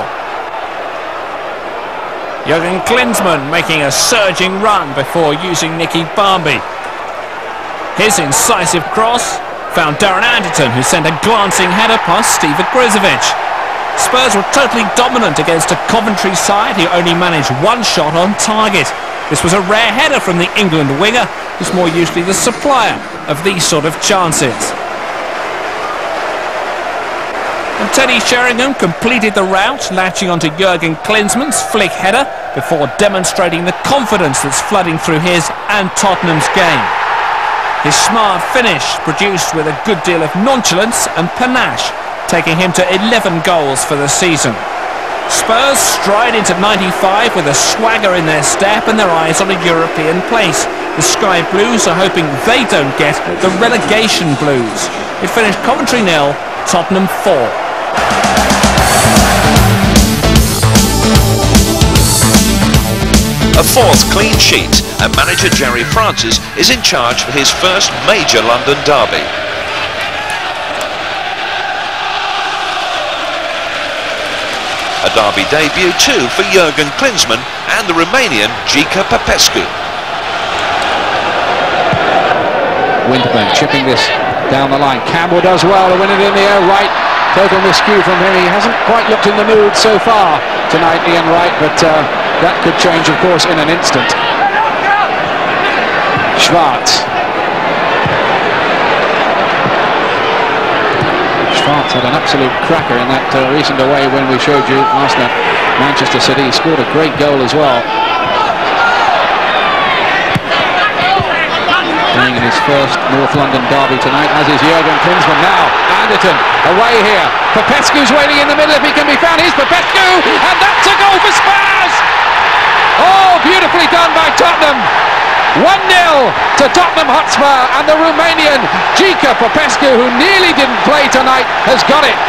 Jurgen Klinsmann making a surging run before using Nicky Barmby. His incisive cross found Darren Anderton, who sent a glancing header past Steve Gruzovic. Spurs were totally dominant against a Coventry side who only managed one shot on target. This was a rare header from the England winger, who's more usually the supplier of these sort of chances. And Teddy Sheringham completed the route, latching onto Jurgen Klinsmann's flick header before demonstrating the confidence that's flooding through his and Tottenham's game. His smart finish produced with a good deal of nonchalance and panache, taking him to eleven goals for the season. Spurs stride into ninety-five with a swagger in their step and their eyes on a European place. The Sky Blues are hoping they don't get the relegation blues. It finished Coventry nil, Tottenham four. A fourth clean sheet, and manager Gerry Francis is in charge for his first major London derby. A derby debut too for Jurgen Klinsmann and the Romanian Ijah Popescu. Windman chipping this down the line. Campbell does well to win it in the air right. Total miscue from him. He hasn't quite looked in the mood so far tonight, Ian Wright, but uh, that could change, of course, in an instant. Schwarz. Schwarz had an absolute cracker in that uh, recent away when we showed you last night. Manchester City. He scored a great goal as well. Playing in his first North London derby tonight, as is Jurgen Klinsmann. Now, Anderton away here. Popescu's waiting in the middle if he can be found. Here's Popescu, and that's a goal for Spurs! Oh, beautifully done by Tottenham. one nil to Tottenham Hotspur, and the Romanian Ijah Popescu, who nearly didn't play tonight, has got it.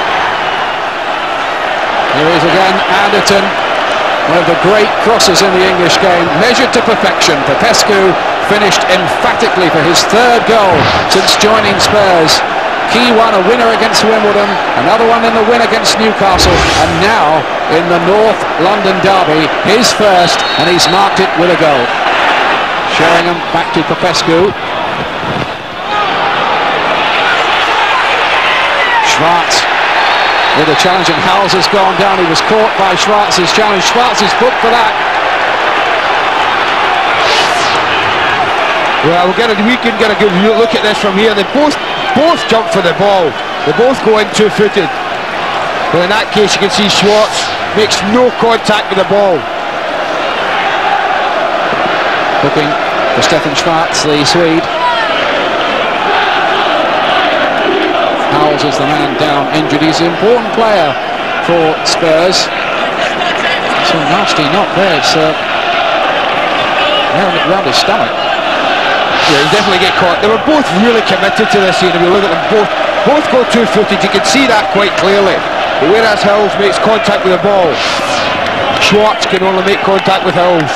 Here is again Anderton. One of the great crosses in the English game, measured to perfection. Popescu finished emphatically for his third goal since joining Spurs. Key one, a winner against Wimbledon, another one in the win against Newcastle, and now in the North London derby, his first, and he's marked it with a goal. Sheringham back to Popescu. Schwarz with a challenge, and Howells has gone down. He was caught by Schwarz's challenge. Schwarz is booked for that. Well, we're gonna, we can get a good look at this from here. They both both jump for the ball. They both go in two-footed. But in that case, you can see Schwarz makes no contact with the ball. Looking for Stefan Schwarz, the Swede. Howells is the man down, injured. He's an important player for Spurs. It's a nasty knock there. It's uh, round, round his stomach. Yeah, he definitely get caught. They were both really committed to this scene. If you look at them, both both go two-footed. You can see that quite clearly. But whereas Howells makes contact with the ball, Schwarz can only make contact with Howells.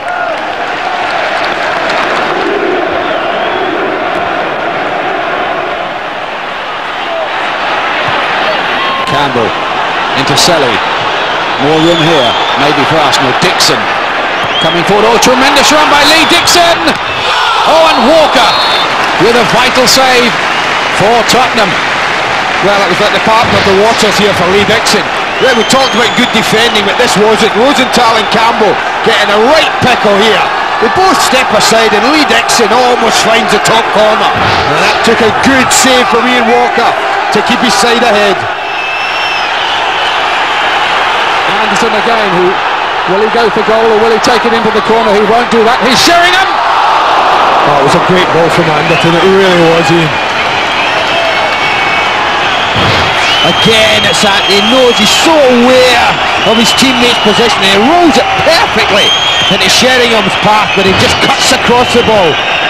Campbell into Sedgley. More room here, maybe for Arsenal. Dixon coming forward. Oh, tremendous run by Lee Dixon. Owen Walker with a vital save for Tottenham. Well, it was like the partner of the waters here for Lee Dixon. Yeah, we talked about good defending, but this wasn't. Rosenthal and Campbell getting a right pickle here. They both step aside, and Lee Dixon almost finds the top corner. And that took a good save from Ian Walker to keep his side ahead. Anderson again, who will he go for goal or will he take it into the corner? He won't do that. He's Sheringham. Oh, it was a great ball from Anderson, it really was, Ian. Again, it's that he knows he's so aware of his teammate's position, and he rolls it perfectly into Sheringham's path, but he just cuts across the ball.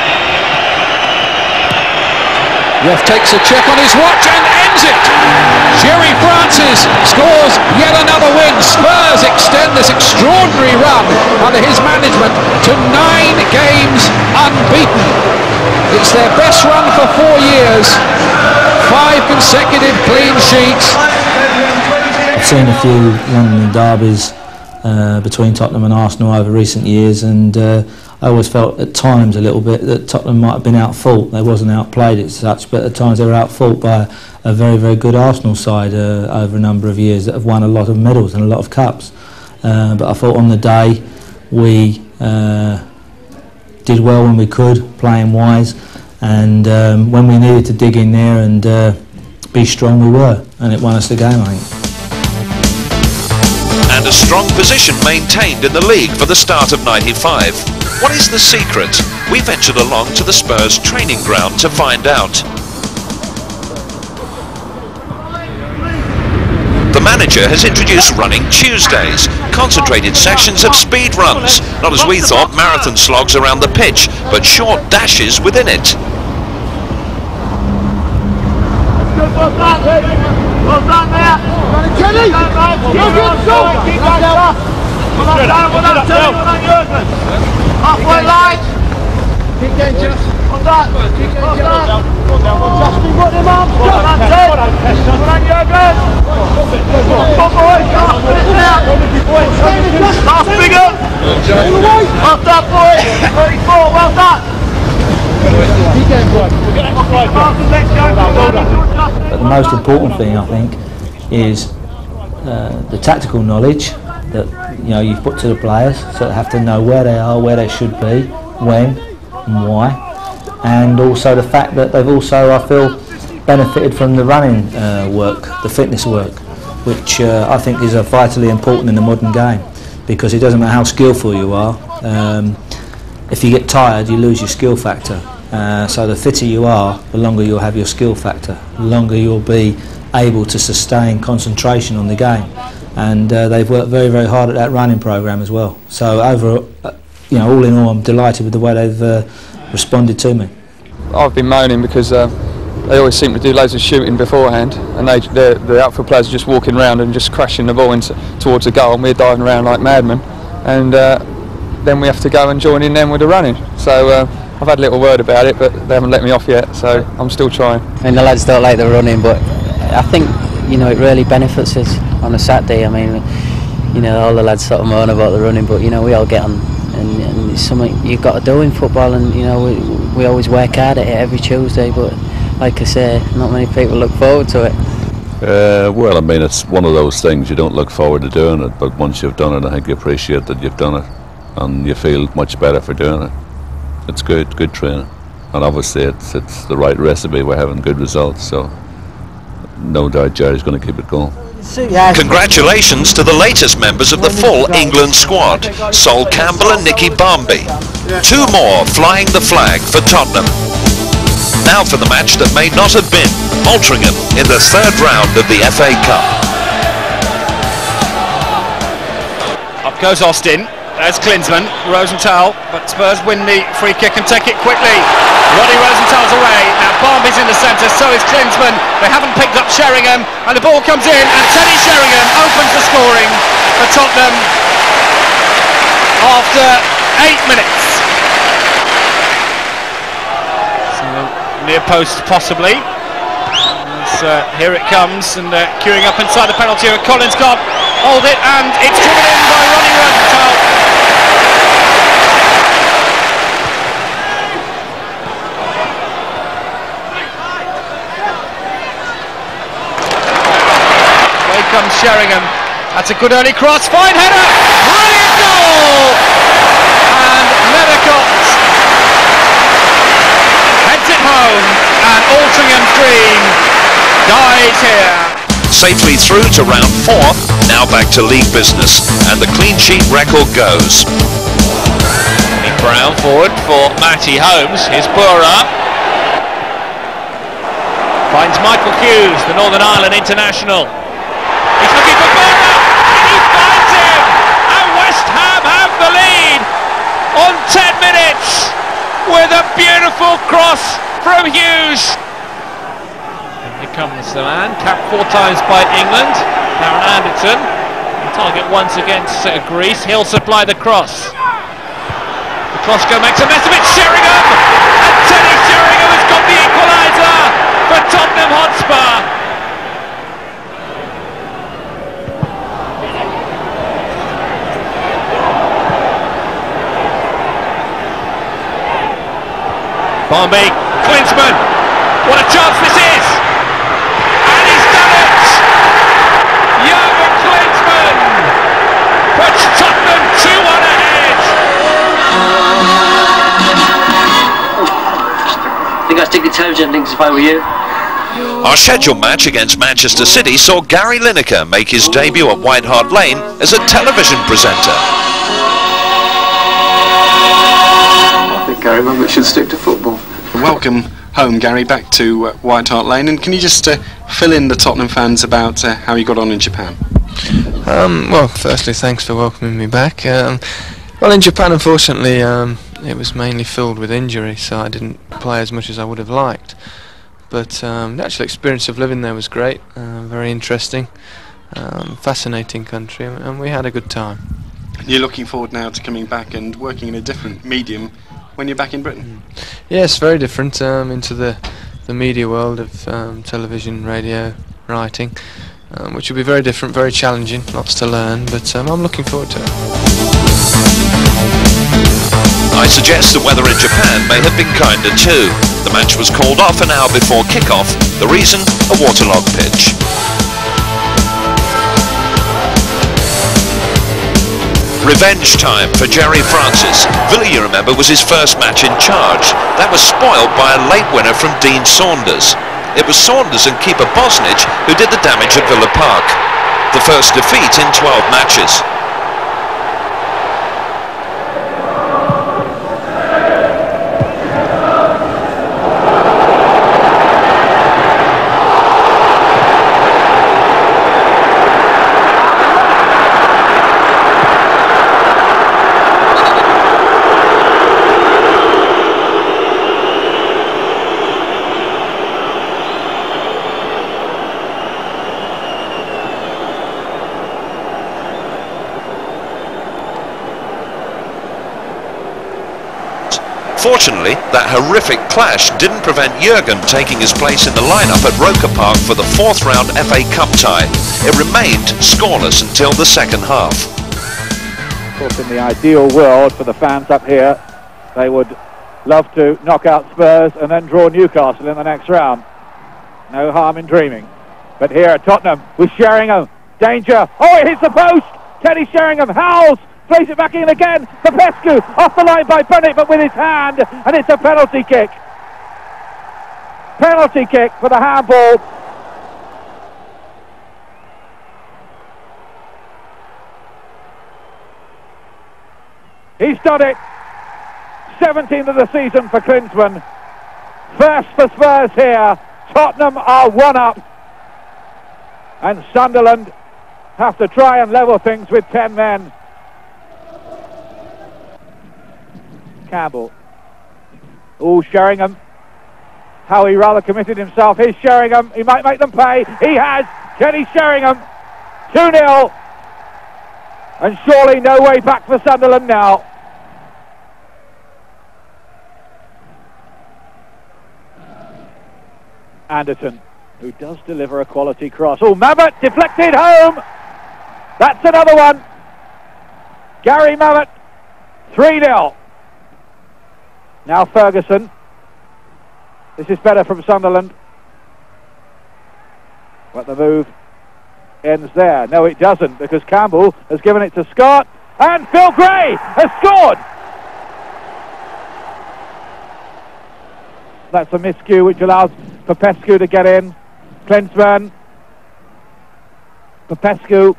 Ref takes a check on his watch and ends it. Jerry Francis scores yet another win. Spurs extend this extraordinary run under his management to nine games unbeaten. It's their best run for four years. Five consecutive clean sheets. I've seen a few London derbies uh, between Tottenham and Arsenal over recent years, and uh, I always felt at times a little bit that Tottenham might have been outfought. They wasn't outplayed as such, but at times they were outfought by a very, very good Arsenal side uh, over a number of years that have won a lot of medals and a lot of cups. Uh, but I thought on the day we uh, did well when we could, playing wise, and um, when we needed to dig in there and uh, be strong, we were, and it won us the game, I think. And a strong position maintained in the league for the start of ninety-five. What is the secret? We ventured along to the Spurs training ground to find out. The manager has introduced running Tuesdays, concentrated sections of speed runs, not as we thought marathon slogs around the pitch, but short dashes within it. Well done, well done there. Kenny, you're good, go. Keep that up. Well done, well done, Kenny, well done, Jurgen. Halfway line. Keep going, Jeff. Well done, keep going, Jeff. Justin, got him up. Well done, Ted. Well done, Jurgen. Come on, boys, half minute now. Half bigger. Well done, boys. thirty-four, well done. But the most important thing, I think, is uh, the tactical knowledge that you know you've put to the players, so they have to know where they are, where they should be, when and why, and also the fact that they've also, I feel, benefited from the running uh, work, the fitness work, which uh, I think is uh, vitally important in the modern game, because it doesn't matter how skillful you are. Um, if you get tired, you lose your skill factor. Uh, so the fitter you are, the longer you'll have your skill factor, the longer you'll be able to sustain concentration on the game. And uh, they've worked very, very hard at that running programme as well. So over, uh, you know, all in all, I'm delighted with the way they've uh, responded to me. I've been moaning because uh, they always seem to do loads of shooting beforehand, and they, the outfield players are just walking around and just crashing the ball into, towards the goal, and we're diving around like madmen. And uh, then we have to go and join in them with the running. So. Uh, I've had a little word about it, but they haven't let me off yet, so I'm still trying. I mean, the lads don't like the running, but I think, you know, it really benefits us on a Saturday. I mean, you know, all the lads sort of moan about the running, but, you know, we all get on, and, and it's something you've got to do in football, and, you know, we, we always work hard at it every Tuesday, but like I say, not many people look forward to it. Uh, well, I mean, it's one of those things, you don't look forward to doing it, but once you've done it, I think you appreciate that you've done it, and you feel much better for doing it. It's good, good training, and obviously it's it's the right recipe. We're having good results, so no doubt Jerry's going to keep it going. Congratulations to the latest members of the full England squad, Sol Campbell and Nicky Barmby. Two more flying the flag for Tottenham. Now for the match that may not have been, Altrincham in the third round of the F A Cup. Up goes Austin. There's Klinsmann, Rosenthal, but Spurs win the free kick and take it quickly. Roddy Rosenthal's away, now Barmby's in the centre, so is Klinsmann. They haven't picked up Sheringham, and the ball comes in, and Teddy Sheringham opens the scoring for Tottenham after eight minutes. So, near post possibly. As, uh, here it comes, and uh, queuing up inside the penalty area. Collins got hold it, and it's driven in by Roddy Rosenthal. Comes Sheringham. That's a good early cross. Fine header. Brilliant goal. And Medicott heads it home. And Altringham's dream dies here. Safely through to round four. Now back to league business, and the clean sheet record goes. Brown forward for Matty Holmes. Here's Bura. Finds Michael Hughes, the Northern Ireland international. He's looking for Bura, and he finds him! And West Ham have the lead on ten minutes with a beautiful cross from Hughes. And here comes the man, capped four times by England, Darren Anderton. Target once against uh, Greece. He'll supply the cross. The Klosko makes a mess of it. Sheringham! And Teddy Sheringham has got the equaliser for Tottenham Hotspur. Barmby, Klinsmann, what a chance this is! And he's done it! Jurgen Klinsmann puts Tottenham two one ahead! I think I'd stick the Townsend links if I were you. Our scheduled match against Manchester City saw Gary Lineker make his debut at White Hart Lane as a television presenter. Gary, maybe we should stick to football. Welcome home, Gary, back to uh, White Hart Lane, and can you just uh, fill in the Tottenham fans about uh, how you got on in Japan? Um, well, firstly, thanks for welcoming me back. Um, well, in Japan, unfortunately, um, it was mainly filled with injury, so I didn't play as much as I would have liked. But um, the actual experience of living there was great, uh, very interesting, um, fascinating country, and we had a good time. You're looking forward now to coming back and working in a different medium when you're back in Britain? Yes, very different, um, into the, the media world of um, television, radio, writing, um, which will be very different, very challenging, lots to learn, but um, I'm looking forward to it. I suggest the weather in Japan may have been kinder too. The match was called off an hour before kick-off. The reason, a waterlogged pitch. Revenge time for Jerry Francis. Villa, you remember, was his first match in charge. That was spoiled by a late winner from Dean Saunders. It was Saunders and keeper Bosnich who did the damage at Villa Park. The first defeat in twelve matches. Unfortunately, that horrific clash didn't prevent Jurgen taking his place in the lineup at Roker Park for the fourth round F A Cup tie. It remained scoreless until the second half. Of course, in the ideal world for the fans up here, they would love to knock out Spurs and then draw Newcastle in the next round. No harm in dreaming. But here, Tottenham with Sheringham. Danger. Oh, it hits the post. Kenny Sheringham howls. Plays it back in again. Popescu off the line by Bennett, but with his hand. And it's a penalty kick. Penalty kick for the handball. He's done it. seventeenth of the season for Klinsmann. First for Spurs here. Tottenham are one up. And Sunderland have to try and level things with ten men. Campbell. Oh, Sheringham. How he rather committed himself. Here's Sheringham. He might make them pay. He has. Kenny Sheringham. two nil. And surely no way back for Sunderland now. Anderton, who does deliver a quality cross. Oh, Mabbott deflected home. That's another one. Gary Mabbott, three nil. Now Ferguson. This is better from Sunderland. But the move ends there. No, it doesn't, because Campbell has given it to Scott. And Phil Gray has scored. That's a miscue which allows Popescu to get in. Klinsmann. Popescu.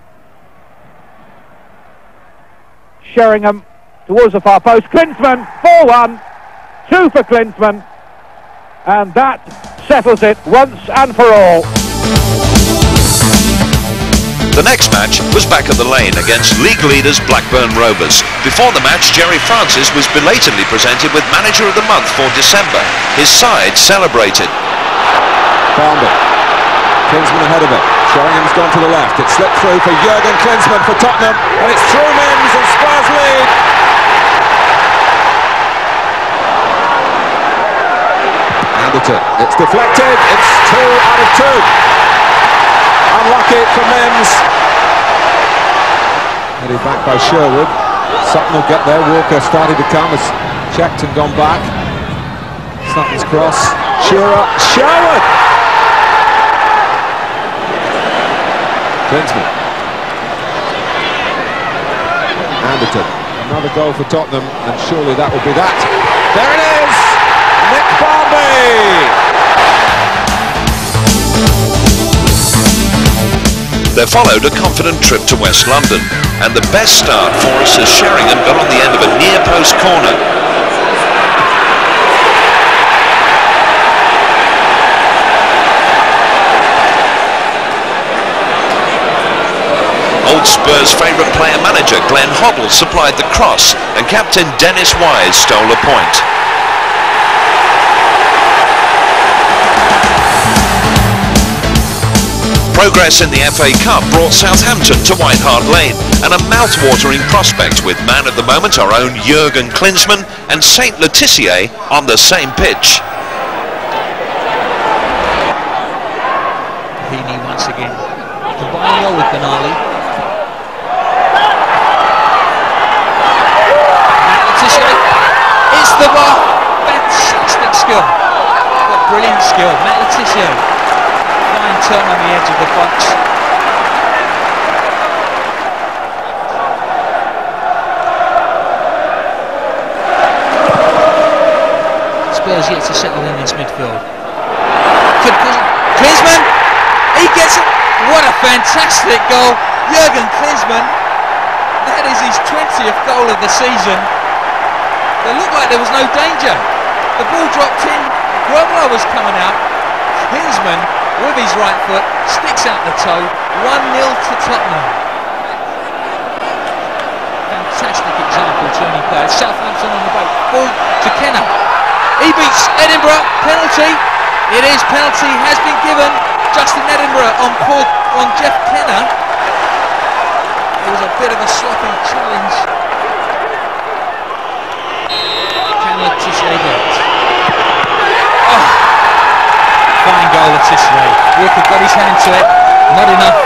Sheringham towards the far post. Klinsmann, four one. Two for Klinsmann. And that settles it once and for all. The next match was back at the Lane against league leaders Blackburn Rovers. Before the match, Jerry Francis was belatedly presented with Manager of the Month for December. His side celebrated. Found it. Klinsmann ahead of it. Sheringham's gone to the left. It's slipped through for Jurgen Klinsmann for Tottenham. And it's through Mims and Spurs lead. Anderton. It's deflected. It's two out of two. Unlucky for Mims. Headed back by Sherwood. Sutton will get there. Walker started to come as checked and gone back. Sutton's cross. Shearer. Sherwood! Klinsmann. Anderton. Another goal for Tottenham, and surely that will be that. There it is! Nick Barmby! There followed a confident trip to West London, and the best start for us as Sheringham got on the end of a near-post corner. Old Spurs favourite player-manager Glenn Hoddle supplied the cross, and captain Dennis Wise stole a point. Progress in the F A Cup brought Southampton to White Hart Lane, and a mouth-watering prospect with man of the moment, our own Jurgen Klinsmann, and Saint Laetitia on the same pitch. Heaney once again, combining well with Benali. Laetitia, it's the bar. Fantastic skill, what brilliant skill, Matt Laetitia. Fine turn on the edge of the box. Spurs yet to settle in this midfield. Klinsmann, he gets it. What a fantastic goal, Jurgen Klinsmann. That is his twentieth goal of the season. It looked like there was no danger. The ball dropped in. Grobler was coming out. Klinsmann, with his right foot, sticks out the toe. one nil to Tottenham. Fantastic example to any player. Southampton on the break. Ball to Kenner. He beats Edinburgh. Penalty. It is penalty has been given. Justin Edinburgh on Paul, on Jeff Kenner. It was a bit of a sloppy challenge. Can Laetitia Walker got his hand to it, not enough.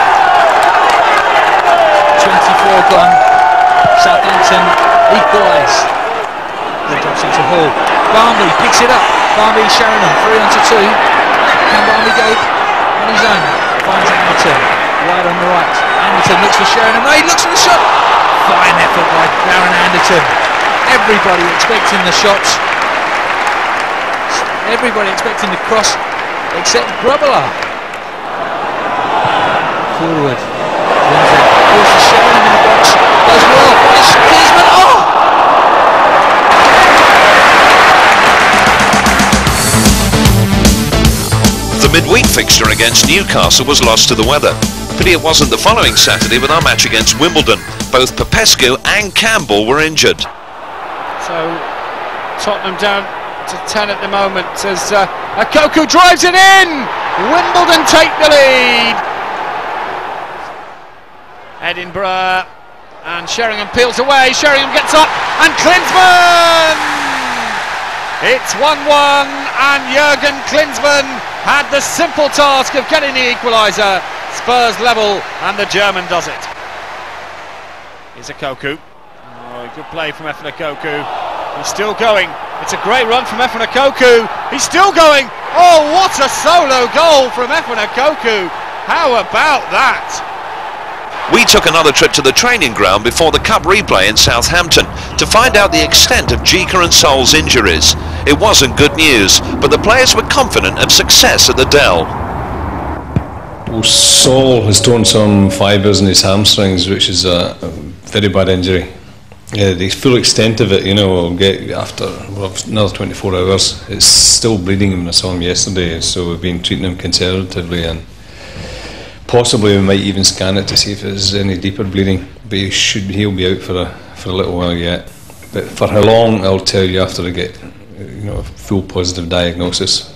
twenty-four gone. Southampton equalise. Then drops into Hall. Barnby picks it up. Barnby Sheringham, three onto two. Can Barnby go on his own? Finds Anderton, wide on the right. Anderton looks for Sheringham. No, he looks for the shot. Fine effort by Darren Anderton. Everybody expecting the shots. Everybody expecting the cross, except Grubbelar. Forward. Wins it. Goes to Sheringham in the box. Goes well. It's Klinsmann. Oh! The midweek fixture against Newcastle was lost to the weather. Pity it wasn't the following Saturday with our match against Wimbledon. Both Popescu and Campbell were injured. So Tottenham down to ten at the moment as uh, Koku drives it in. Wimbledon take the lead. Edinburgh and Sheringham peels away. Sheringham gets up and Klinsmann. It's one one and Jurgen Klinsmann had the simple task of getting the equaliser. Spurs level and the German does it. Here's a Koku. Oh, good play from Efna Koku. He's still going. It's a great run from Efna Koku. He's still going. Oh, what a solo goal from Efna Koku. How about that? We took another trip to the training ground before the Cup replay in Southampton to find out the extent of Jika and Sol's injuries. It wasn't good news, but the players were confident of success at the Dell. Well, Sol has torn some fibres in his hamstrings, which is a, a very bad injury. Yeah, the full extent of it, you know, we'll get after well, another twenty-four hours. It's still bleeding him. I saw him yesterday, so we've been treating him conservatively, and possibly we might even scan it to see if there's any deeper bleeding. But he should, he'll be out for a for a little while yet. But for how long, I'll tell you after I get, you know, a full positive diagnosis.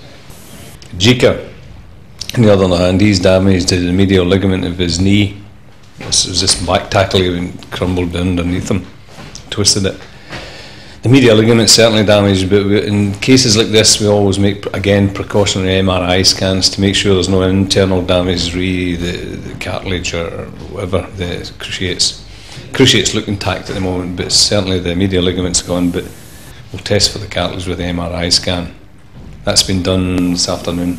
Jika, on the other hand, he's damaged the medial ligament of his knee. This was this back tackle he crumbled underneath him, twisted it. The medial ligament certainly damaged, but in cases like this, we always make again precautionary M R I scans to make sure there's no internal damage, re the, the cartilage or whatever, the cruciates. Cruciates look intact at the moment, but certainly the medial ligament's gone. But we'll test for the cartilage with the M R I scan. That's been done this afternoon,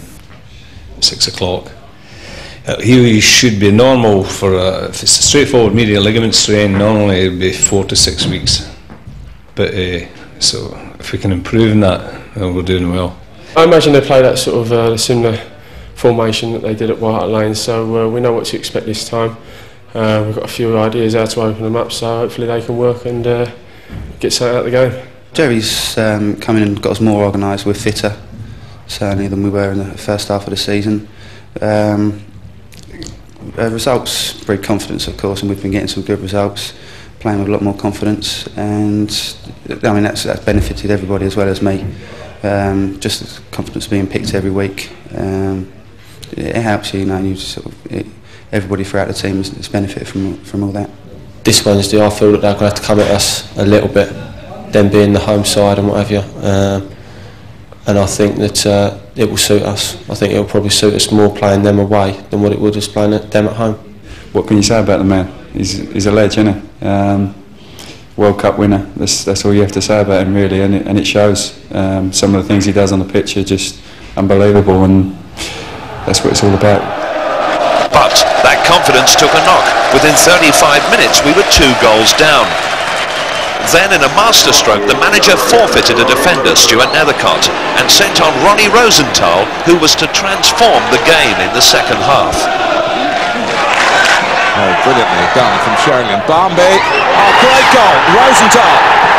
six o'clock. Uh, he should be normal for a, if it's a straightforward medial ligament strain. Normally it'd be four to six weeks. But uh, so if we can improve in that, well, we're doing well. I imagine they play that sort of uh, similar formation that they did at White Hart Lane, so uh, we know what to expect this time. Uh, we've got a few ideas how to open them up, so hopefully they can work and uh, get something out of the game. Jerry's um, come in and got us more organised. We're fitter, certainly, than we were in the first half of the season. Um, uh, results breed confidence, of course, and we've been getting some good results, playing with a lot more confidence, and I mean that's, that's benefited everybody as well as me. Um, just the confidence being picked every week, um, it helps you, you know. You sort of, it, everybody throughout the team has, has benefited from from all that. This Wednesday, I feel that they're going to have to come at us a little bit, them being the home side and what have you. Um, and I think that uh, it will suit us. I think it will probably suit us more playing them away than what it would us playing them at home. What can you say about the man? He's, he's a legend, isn't he? Um, World Cup winner. That's, that's all you have to say about him, really, and it, and it shows. Um, some of the things he does on the pitch are just unbelievable, and that's what it's all about. But that confidence took a knock. Within thirty-five minutes, we were two goals down. Then, in a masterstroke, the manager forfeited a defender, Stuart Nethercott, and sent on Ronnie Rosenthal, who was to transform the game in the second half. Oh, brilliantly done from Sheringham. Barnby, oh, great goal, Rosenthal.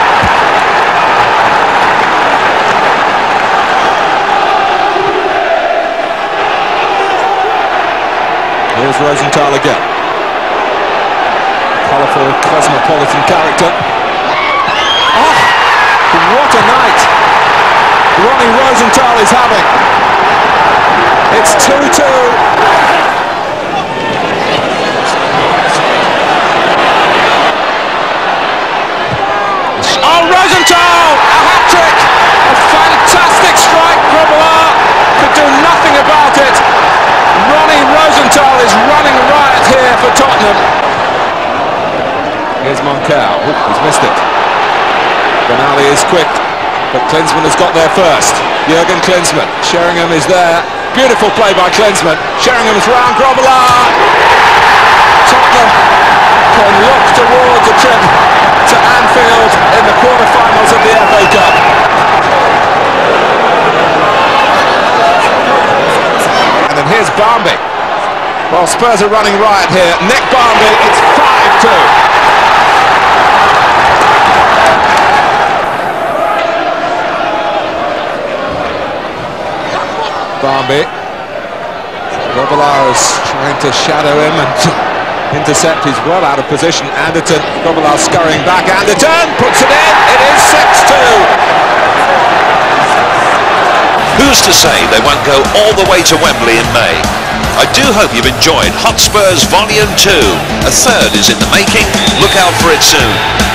Here's Rosenthal again. Colourful, cosmopolitan character. Oh, what a night Ronnie Rosenthal is having. It's two two. Oh, Rosenthal! A hat-trick! A fantastic strike. Grubbelar could do nothing about it. Ronnie Here's Moncal. Ooh, he's missed it. Benali is quick, but Klinsmann has got there first. Jurgen Klinsmann. Sheringham is there. Beautiful play by Klinsmann. Sheringham's round Grobbelaar. Tottenham can look towards a trip to Anfield in the quarter-finals of the F A Cup. And then here's Barmby. Well, Spurs are running riot here. Nick Barmby, it's five two. Barmby. Grobbelaar is trying to shadow him and intercept. He's well out of position. Anderton, Grobbelaar scurrying back. Anderton puts it in. It is six two. Who's to say they won't go all the way to Wembley in May? I do hope you've enjoyed Hotspurs Volume two. A third is in the making. Look out for it soon.